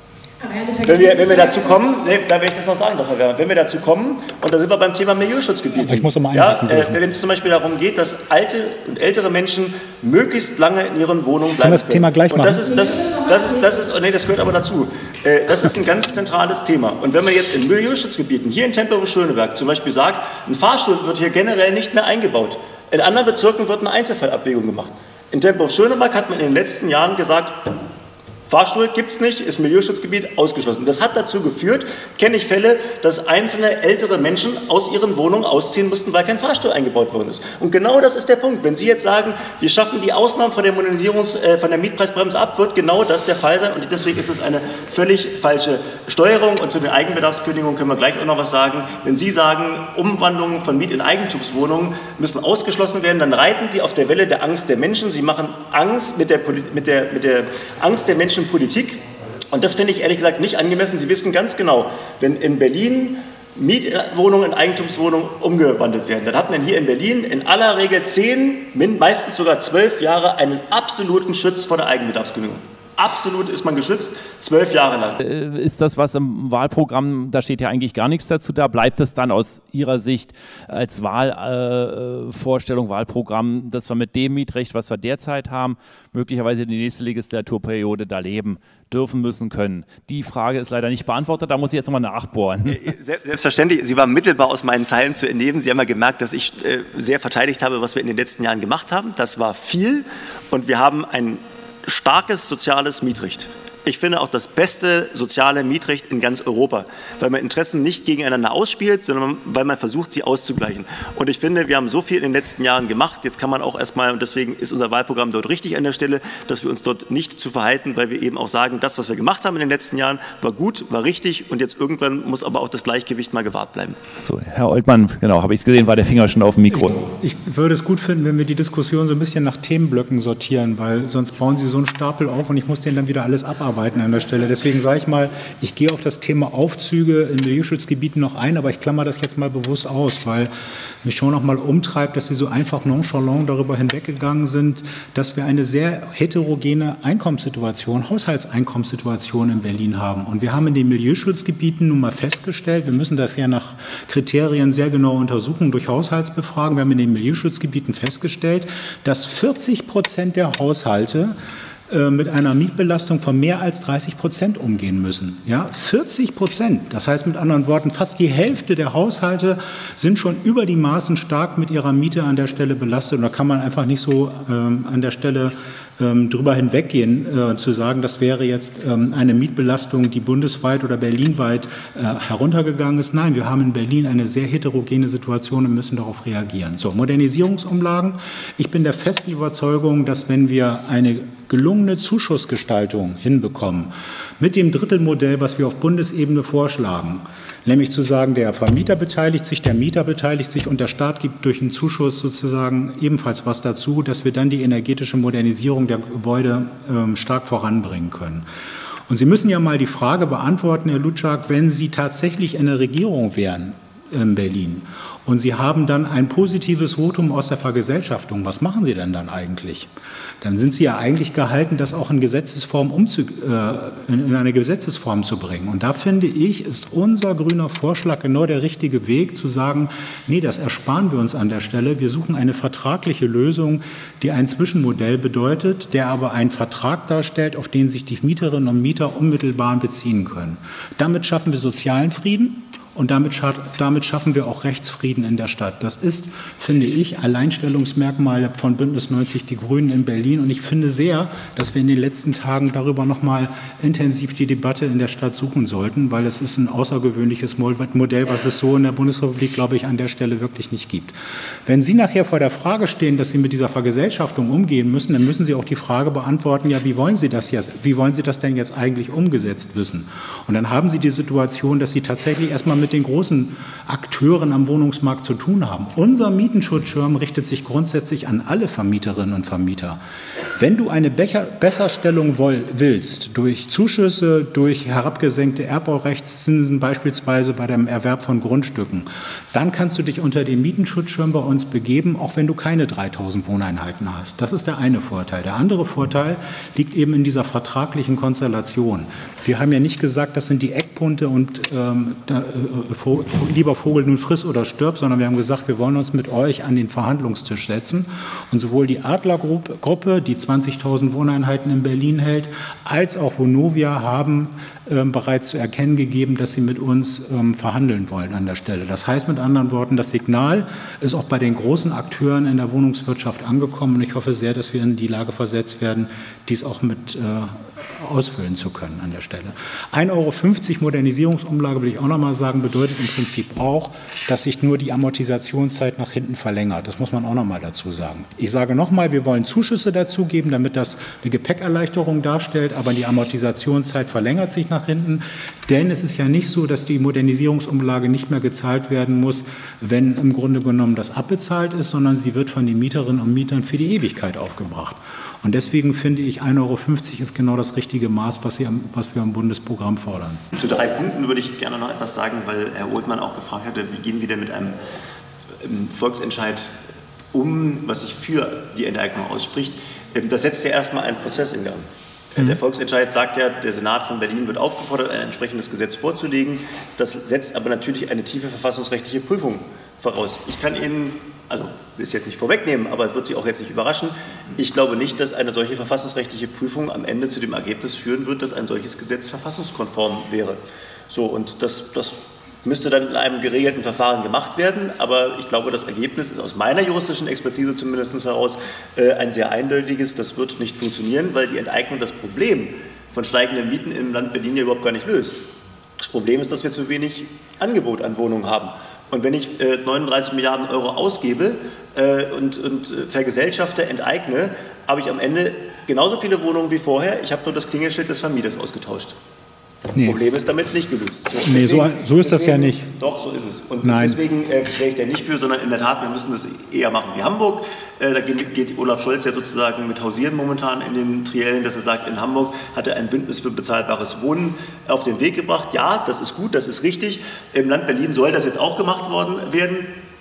Wenn wir, wenn wir dazu kommen, ne, da werde ich das noch sagen, doch, Herr Werner, wenn wir dazu kommen, und da sind wir beim Thema Milieuschutzgebiet. Ich muss mal ja, äh, wenn es zum Beispiel darum geht, dass alte und ältere Menschen möglichst lange in ihren Wohnungen bleiben das können. Thema gleich machen. Und das ist, das ist, das ist, das ist, nee, das gehört aber dazu. Äh, das ist ein ganz zentrales Thema. Und wenn man jetzt in Milieuschutzgebieten, hier in Tempelhof-Schöneberg zum Beispiel sagt, ein Fahrstuhl wird hier generell nicht mehr eingebaut. In anderen Bezirken wird eine Einzelfallabwägung gemacht. In Tempelhof-Schöneberg hat man in den letzten Jahren gesagt, Fahrstuhl gibt es nicht, ist Milieuschutzgebiet ausgeschlossen. Das hat dazu geführt, kenne ich Fälle, dass einzelne ältere Menschen aus ihren Wohnungen ausziehen mussten, weil kein Fahrstuhl eingebaut worden ist. Und genau das ist der Punkt. Wenn Sie jetzt sagen, wir schaffen die Ausnahmen von der Modernisierungs-, äh, von der Mietpreisbremse ab, wird genau das der Fall sein. Und deswegen ist es eine völlig falsche Steuerung. Und zu den Eigenbedarfskündigungen können wir gleich auch noch was sagen. Wenn Sie sagen, Umwandlungen von Miet- in Eigentumswohnungen müssen ausgeschlossen werden, dann reiten Sie auf der Welle der Angst der Menschen. Sie machen Angst mit der, mit der, mit der Angst der Menschen Politik. Und das finde ich ehrlich gesagt nicht angemessen. Sie wissen ganz genau, wenn in Berlin Mietwohnungen in Eigentumswohnungen umgewandelt werden, dann hat man hier in Berlin in aller Regel zehn, meistens sogar zwölf Jahre einen absoluten Schutz vor der Eigenbedarfskündigung. Absolut ist man geschützt, zwölf Jahre lang. Ist das, was im Wahlprogramm, da steht ja eigentlich gar nichts dazu da, bleibt es dann aus Ihrer Sicht als Wahlvorstellung, äh, Wahlprogramm, dass wir mit dem Mietrecht, was wir derzeit haben, möglicherweise die nächste Legislaturperiode da leben dürfen, müssen, können? Die Frage ist leider nicht beantwortet, da muss ich jetzt nochmal nachbohren. Selbstverständlich, Sie waren mittelbar aus meinen Zeilen zu entnehmen. Sie haben ja gemerkt, dass ich äh, sehr verteidigt habe, was wir in den letzten Jahren gemacht haben. Das war viel und wir haben ein starkes soziales Mietrecht. Ich finde auch das beste soziale Mietrecht in ganz Europa, weil man Interessen nicht gegeneinander ausspielt, sondern weil man versucht, sie auszugleichen. Und ich finde, wir haben so viel in den letzten Jahren gemacht, jetzt kann man auch erstmal, und deswegen ist unser Wahlprogramm dort richtig an der Stelle, dass wir uns dort nicht zu verhalten, weil wir eben auch sagen, das, was wir gemacht haben in den letzten Jahren, war gut, war richtig und jetzt irgendwann muss aber auch das Gleichgewicht mal gewahrt bleiben. So, Herr Oltmann, genau, habe ich es gesehen, war der Finger schon auf dem Mikro. Ich, ich würde es gut finden, wenn wir die Diskussion so ein bisschen nach Themenblöcken sortieren, weil sonst bauen Sie so einen Stapel auf und ich muss den dann wieder alles abarbeiten an der Stelle. Deswegen sage ich mal, ich gehe auf das Thema Aufzüge in Milieuschutzgebieten noch ein, aber ich klammer das jetzt mal bewusst aus, weil mich schon noch mal umtreibt, dass Sie so einfach nonchalant darüber hinweggegangen sind, dass wir eine sehr heterogene Einkommenssituation, Haushaltseinkommenssituation in Berlin haben. Und wir haben in den Milieuschutzgebieten nun mal festgestellt, wir müssen das ja nach Kriterien sehr genau untersuchen, durch Haushaltsbefragen, wir haben in den Milieuschutzgebieten festgestellt, dass vierzig Prozent der Haushalte mit einer Mietbelastung von mehr als dreißig Prozent umgehen müssen. Ja, vierzig Prozent. Das heißt mit anderen Worten, fast die Hälfte der Haushalte sind schon über die Maßen stark mit ihrer Miete an der Stelle belastet. Und da kann man einfach nicht so ähm, an der Stelle ähm, drüber hinweggehen, äh, zu sagen, das wäre jetzt ähm, eine Mietbelastung, die bundesweit oder berlinweit äh, heruntergegangen ist. Nein, wir haben in Berlin eine sehr heterogene Situation und müssen darauf reagieren. So, Modernisierungsumlagen. Ich bin der festen Überzeugung, dass wenn wir eine gelungene Zuschussgestaltung hinbekommen, mit dem Drittelmodell, was wir auf Bundesebene vorschlagen, nämlich zu sagen, der Vermieter beteiligt sich, der Mieter beteiligt sich und der Staat gibt durch einen Zuschuss sozusagen ebenfalls was dazu, dass wir dann die energetische Modernisierung Sanierung der Gebäude ähm, stark voranbringen können. Und Sie müssen ja mal die Frage beantworten, Herr Lutschak, wenn Sie tatsächlich in der Regierung wären in Berlin und Sie haben dann ein positives Votum aus der Vergesellschaftung, was machen Sie denn dann eigentlich? Dann sind Sie ja eigentlich gehalten, das auch in Gesetzesform umzu, äh, in, in eine Gesetzesform zu bringen. Und da finde ich, ist unser grüner Vorschlag genau der richtige Weg, zu sagen, nee, das ersparen wir uns an der Stelle. Wir suchen eine vertragliche Lösung, die ein Zwischenmodell bedeutet, der aber einen Vertrag darstellt, auf den sich die Mieterinnen und Mieter unmittelbar beziehen können. Damit schaffen wir sozialen Frieden. Und damit, damit schaffen wir auch Rechtsfrieden in der Stadt. Das ist, finde ich, Alleinstellungsmerkmal von Bündnis neunzig Die Grünen in Berlin. Und ich finde sehr, dass wir in den letzten Tagen darüber noch mal intensiv die Debatte in der Stadt suchen sollten, weil es ist ein außergewöhnliches Modell, was es so in der Bundesrepublik, glaube ich, an der Stelle wirklich nicht gibt. Wenn Sie nachher vor der Frage stehen, dass Sie mit dieser Vergesellschaftung umgehen müssen, dann müssen Sie auch die Frage beantworten, ja, wie wollen Sie das jetzt, wie wollen Sie das denn jetzt eigentlich umgesetzt wissen? Und dann haben Sie die Situation, dass Sie tatsächlich erstmal mit den großen Akteuren am Wohnungsmarkt zu tun haben. Unser Mietenschutzschirm richtet sich grundsätzlich an alle Vermieterinnen und Vermieter. Wenn du eine Besserstellung willst, durch Zuschüsse, durch herabgesenkte Erbbaurechtszinsen, beispielsweise bei dem Erwerb von Grundstücken, dann kannst du dich unter den Mietenschutzschirm bei uns begeben, auch wenn du keine dreitausend Wohneinheiten hast. Das ist der eine Vorteil. Der andere Vorteil liegt eben in dieser vertraglichen Konstellation. Wir haben ja nicht gesagt, das sind die Eckpunkte und ähm, da, äh, lieber Vogel, nun friss oder stirb, sondern wir haben gesagt, wir wollen uns mit euch an den Verhandlungstisch setzen und sowohl die Adlergruppe, die zwanzigtausend Wohneinheiten in Berlin hält, als auch Vonovia haben ähm, bereits zu erkennen gegeben, dass sie mit uns ähm, verhandeln wollen an der Stelle. Das heißt mit anderen Worten, das Signal ist auch bei den großen Akteuren in der Wohnungswirtschaft angekommen und ich hoffe sehr, dass wir in die Lage versetzt werden, dies auch mit äh, ausfüllen zu können an der Stelle. ein Euro fünfzig Modernisierungsumlage, will ich auch noch mal sagen, bedeutet im Prinzip auch, dass sich nur die Amortisationszeit nach hinten verlängert. Das muss man auch noch mal dazu sagen. Ich sage noch mal, wir wollen Zuschüsse dazu geben, damit das eine Gepäckerleichterung darstellt, aber die Amortisationszeit verlängert sich nach hinten, denn es ist ja nicht so, dass die Modernisierungsumlage nicht mehr gezahlt werden muss, wenn im Grunde genommen das abbezahlt ist, sondern sie wird von den Mieterinnen und Mietern für die Ewigkeit aufgebracht. Und deswegen finde ich, ein Euro fünfzig ist genau das richtige Maß, was, Sie, was wir am Bundesprogramm fordern. Zu drei Punkten würde ich gerne noch etwas sagen, weil Herr Oldmann auch gefragt hatte, wie gehen wir denn mit einem Volksentscheid um, was sich für die Enteignung ausspricht. Das setzt ja erstmal einen Prozess in Gang. Mhm. Der Volksentscheid sagt ja, der Senat von Berlin wird aufgefordert, ein entsprechendes Gesetz vorzulegen. Das setzt aber natürlich eine tiefe verfassungsrechtliche Prüfung voraus. Ich kann Ihnen, also will es jetzt nicht vorwegnehmen, aber es wird Sie auch jetzt nicht überraschen, ich glaube nicht, dass eine solche verfassungsrechtliche Prüfung am Ende zu dem Ergebnis führen wird, dass ein solches Gesetz verfassungskonform wäre. So, und das, das müsste dann in einem geregelten Verfahren gemacht werden, aber ich glaube, das Ergebnis ist aus meiner juristischen Expertise zumindest heraus äh, ein sehr eindeutiges, das wird nicht funktionieren, weil die Enteignung das Problem von steigenden Mieten im Land Berlin ja überhaupt gar nicht löst. Das Problem ist, dass wir zu wenig Angebot an Wohnungen haben. Und wenn ich äh, neununddreißig Milliarden Euro ausgebe äh, und, und äh, vergesellschafte, enteigne, habe ich am Ende genauso viele Wohnungen wie vorher. Ich habe nur das Klingelschild des Vermieters ausgetauscht. Nee. Problem ist damit nicht gelöst. So, nee, so, so ist deswegen, das ja nicht. Doch, so ist es. Und Nein. deswegen äh, wäre ich da nicht für, sondern in der Tat, wir müssen das eher machen wie Hamburg. Äh, da geht, geht Olaf Scholz ja sozusagen mit hausieren momentan in den Triellen, dass er sagt, in Hamburg hat er ein Bündnis für bezahlbares Wohnen auf den Weg gebracht. Ja, das ist gut, das ist richtig. Im Land Berlin soll das jetzt auch gemacht worden werden.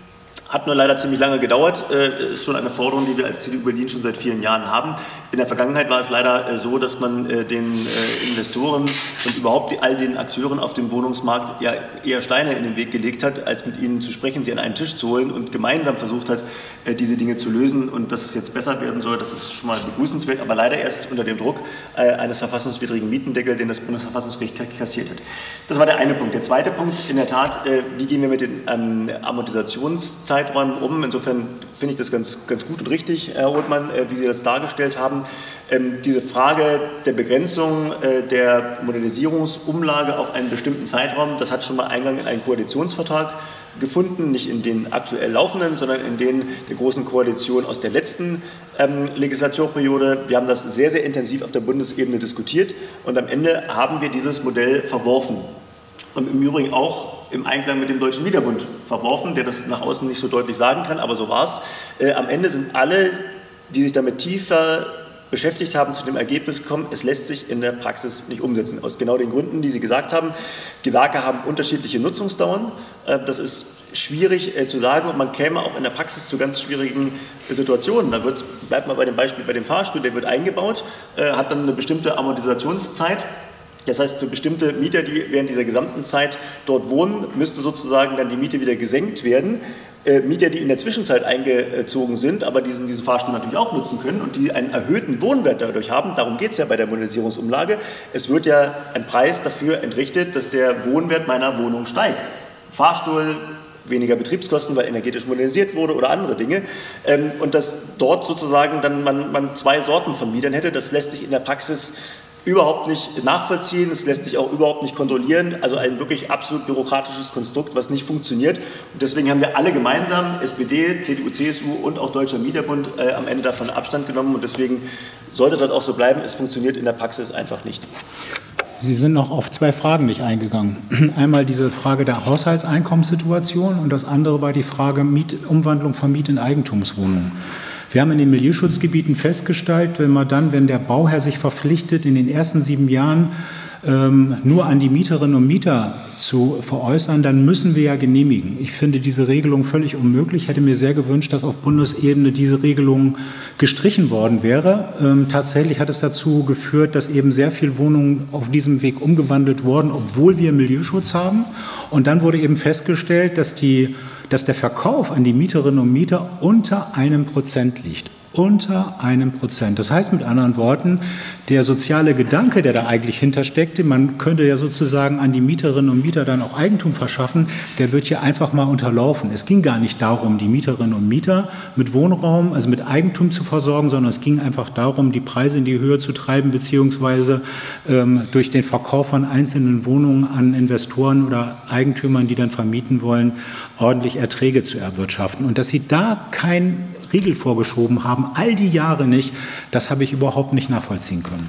Hat nur leider ziemlich lange gedauert, äh, ist schon eine Forderung, die wir als C D U Berlin schon seit vielen Jahren haben. In der Vergangenheit war es leider äh, so, dass man äh, den äh, Investoren und überhaupt die, all den Akteuren auf dem Wohnungsmarkt ja eher Steine in den Weg gelegt hat, als mit ihnen zu sprechen, sie an einen Tisch zu holen und gemeinsam versucht hat, äh, diese Dinge zu lösen. Und dass es jetzt besser werden soll, das ist schon mal begrüßenswert, aber leider erst unter dem Druck äh, eines verfassungswidrigen Mietendeckels, den das Bundesverfassungsgericht kassiert hat. Das war der eine Punkt. Der zweite Punkt, in der Tat, äh, wie gehen wir mit den ähm, Amortisationszeiten um. Insofern finde ich das ganz, ganz gut und richtig, Herr Oldmann, wie Sie das dargestellt haben. Ähm, diese Frage der Begrenzung äh, der Modernisierungsumlage auf einen bestimmten Zeitraum, das hat schon mal Eingang in einen Koalitionsvertrag gefunden, nicht in den aktuell laufenden, sondern in den der großen Koalition aus der letzten ähm, Legislaturperiode. Wir haben das sehr, sehr intensiv auf der Bundesebene diskutiert und am Ende haben wir dieses Modell verworfen. Und im Übrigen auch im Einklang mit dem Deutschen Mieterbund verworfen, der das nach außen nicht so deutlich sagen kann, aber so war es. Äh, am Ende sind alle, die sich damit tiefer beschäftigt haben, zu dem Ergebnis gekommen, es lässt sich in der Praxis nicht umsetzen. Aus genau den Gründen, die Sie gesagt haben. Gewerke haben unterschiedliche Nutzungsdauern. Das ist schwierig zu sagen und man käme auch in der Praxis zu ganz schwierigen Situationen. Da wird, bleibt mal bei dem Beispiel bei dem Fahrstuhl, der wird eingebaut, hat dann eine bestimmte Amortisationszeit. Das heißt, für bestimmte Mieter, die während dieser gesamten Zeit dort wohnen, müsste sozusagen dann die Miete wieder gesenkt werden. Äh, Mieter, die in der Zwischenzeit eingezogen sind, aber diesen, diesen Fahrstuhl natürlich auch nutzen können und die einen erhöhten Wohnwert dadurch haben, darum geht es ja bei der Modernisierungsumlage. Es wird ja ein Preis dafür entrichtet, dass der Wohnwert meiner Wohnung steigt. Fahrstuhl, weniger Betriebskosten, weil energetisch modernisiert wurde oder andere Dinge. Ähm, und dass dort sozusagen dann man, man zwei Sorten von Mietern hätte, das lässt sich in der Praxis überhaupt nicht nachvollziehen, es lässt sich auch überhaupt nicht kontrollieren, also ein wirklich absolut bürokratisches Konstrukt, was nicht funktioniert. Und deswegen haben wir alle gemeinsam, S P D, C D U, C S U und auch Deutscher Mieterbund, äh, am Ende davon Abstand genommen und deswegen sollte das auch so bleiben, es funktioniert in der Praxis einfach nicht. Sie sind noch auf zwei Fragen nicht eingegangen. Einmal diese Frage der Haushaltseinkommenssituation und das andere war die Frage Miet, Umwandlung von Miet- in Eigentumswohnungen. Wir haben in den Milieuschutzgebieten festgestellt, wenn man dann, wenn der Bauherr sich verpflichtet, in den ersten sieben Jahren ähm, nur an die Mieterinnen und Mieter zu veräußern, dann müssen wir ja genehmigen. Ich finde diese Regelung völlig unmöglich. Ich hätte mir sehr gewünscht, dass auf Bundesebene diese Regelung gestrichen worden wäre. Ähm, tatsächlich hat es dazu geführt, dass eben sehr viele Wohnungen auf diesem Weg umgewandelt wurden, obwohl wir Milieuschutz haben. Und dann wurde eben festgestellt, dass die dass der Verkauf an die Mieterinnen und Mieter unter einem Prozent liegt. Unter einem Prozent. Das heißt mit anderen Worten, der soziale Gedanke, der da eigentlich hintersteckte, man könnte ja sozusagen an die Mieterinnen und Mieter dann auch Eigentum verschaffen, der wird hier einfach mal unterlaufen. Es ging gar nicht darum, die Mieterinnen und Mieter mit Wohnraum, also mit Eigentum zu versorgen, sondern es ging einfach darum, die Preise in die Höhe zu treiben, beziehungsweise ähm, durch den Verkauf von einzelnen Wohnungen an Investoren oder Eigentümern, die dann vermieten wollen, ordentlich Erträge zu erwirtschaften. Und dass sie da kein Riegel vorgeschoben haben, all die Jahre nicht, das habe ich überhaupt nicht nachvollziehen können.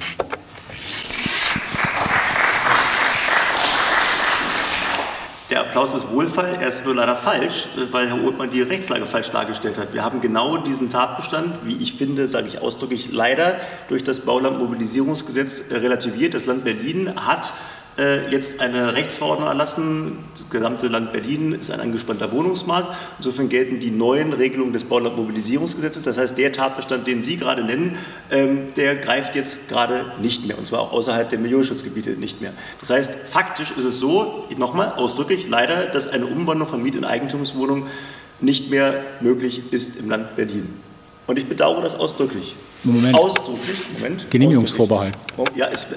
Der Applaus ist wohlfeil, er ist nur leider falsch, weil Herr Othmann die Rechtslage falsch dargestellt hat. Wir haben genau diesen Tatbestand, wie ich finde, sage ich ausdrücklich, leider durch das Baulandmobilisierungsgesetz relativiert. Das Land Berlin hat jetzt eine Rechtsverordnung erlassen. Das gesamte Land Berlin ist ein angespannter Wohnungsmarkt. Insofern gelten die neuen Regelungen des Baulandmobilisierungsgesetzes. Das heißt, der Tatbestand, den Sie gerade nennen, der greift jetzt gerade nicht mehr. Und zwar auch außerhalb der Milieuschutzgebiete nicht mehr. Das heißt, faktisch ist es so, nochmal ausdrücklich leider, dass eine Umwandlung von Miet- in Eigentumswohnungen nicht mehr möglich ist im Land Berlin. Und ich bedauere das ausdrücklich. Moment. Ausdrücklich. Moment. Genehmigungsvorbehalt. Ausdrücklich. Ja, ich,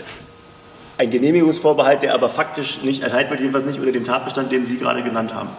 Ein Genehmigungsvorbehalt, der aber faktisch nicht erteilt wird, jedenfalls nicht unter dem Tatbestand, den Sie gerade genannt haben.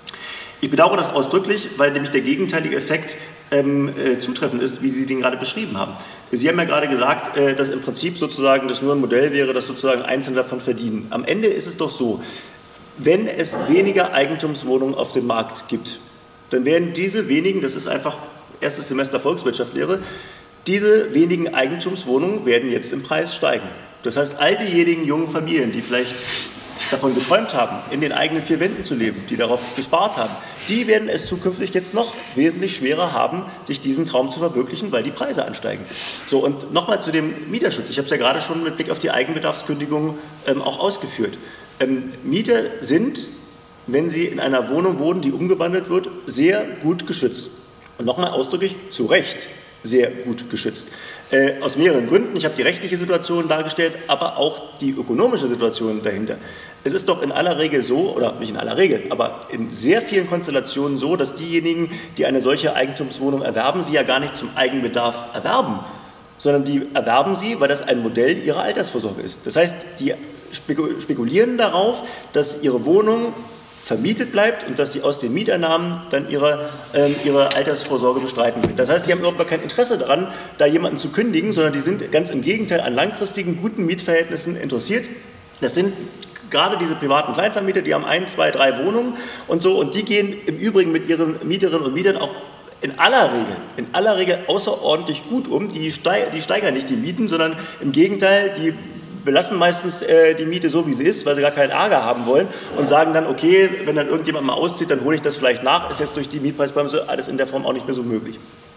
Ich bedauere das ausdrücklich, weil nämlich der gegenteilige Effekt ähm, äh, zutreffend ist, wie Sie den gerade beschrieben haben. Sie haben ja gerade gesagt, äh, dass im Prinzip sozusagen das nur ein Modell wäre, dass sozusagen Einzelne davon verdienen. Am Ende ist es doch so, wenn es weniger Eigentumswohnungen auf dem Markt gibt, dann werden diese wenigen, das ist einfach erstes Semester Volkswirtschaftslehre, diese wenigen Eigentumswohnungen werden jetzt im Preis steigen. Das heißt, all diejenigen jungen Familien, die vielleicht davon geträumt haben, in den eigenen vier Wänden zu leben, die darauf gespart haben, die werden es zukünftig jetzt noch wesentlich schwerer haben, sich diesen Traum zu verwirklichen, weil die Preise ansteigen. So, und nochmal zu dem Mieterschutz. Ich habe es ja gerade schon mit Blick auf die Eigenbedarfskündigung ähm, auch ausgeführt. Ähm, Mieter sind, wenn sie in einer Wohnung wohnen, die umgewandelt wird, sehr gut geschützt. Und nochmal ausdrücklich, zu Recht sehr gut geschützt. Äh, aus mehreren Gründen. Ich habe die rechtliche Situation dargestellt, aber auch die ökonomische Situation dahinter. Es ist doch in aller Regel so, oder nicht in aller Regel, aber in sehr vielen Konstellationen so, dass diejenigen, die eine solche Eigentumswohnung erwerben, sie ja gar nicht zum Eigenbedarf erwerben, sondern die erwerben sie, weil das ein Modell ihrer Altersvorsorge ist. Das heißt, die spekulieren darauf, dass ihre Wohnung vermietet bleibt und dass sie aus den Mieteinnahmen dann ihre, ähm, ihre Altersvorsorge bestreiten können. Das heißt, die haben überhaupt kein Interesse daran, da jemanden zu kündigen, sondern die sind ganz im Gegenteil an langfristigen, guten Mietverhältnissen interessiert. Das sind gerade diese privaten Kleinvermieter, die haben ein, zwei, drei Wohnungen und so, und die gehen im Übrigen mit ihren Mieterinnen und Mietern auch in aller Regel, in aller Regel außerordentlich gut um. Die, steig, die steigern nicht die Mieten, sondern im Gegenteil, die belassen meistens äh, die Miete so, wie sie ist, weil sie gar keinen Ärger haben wollen und sagen dann, okay, wenn dann irgendjemand mal auszieht, dann hole ich das vielleicht nach, ist jetzt durch die Mietpreisbremse alles in der Form auch nicht mehr so möglich.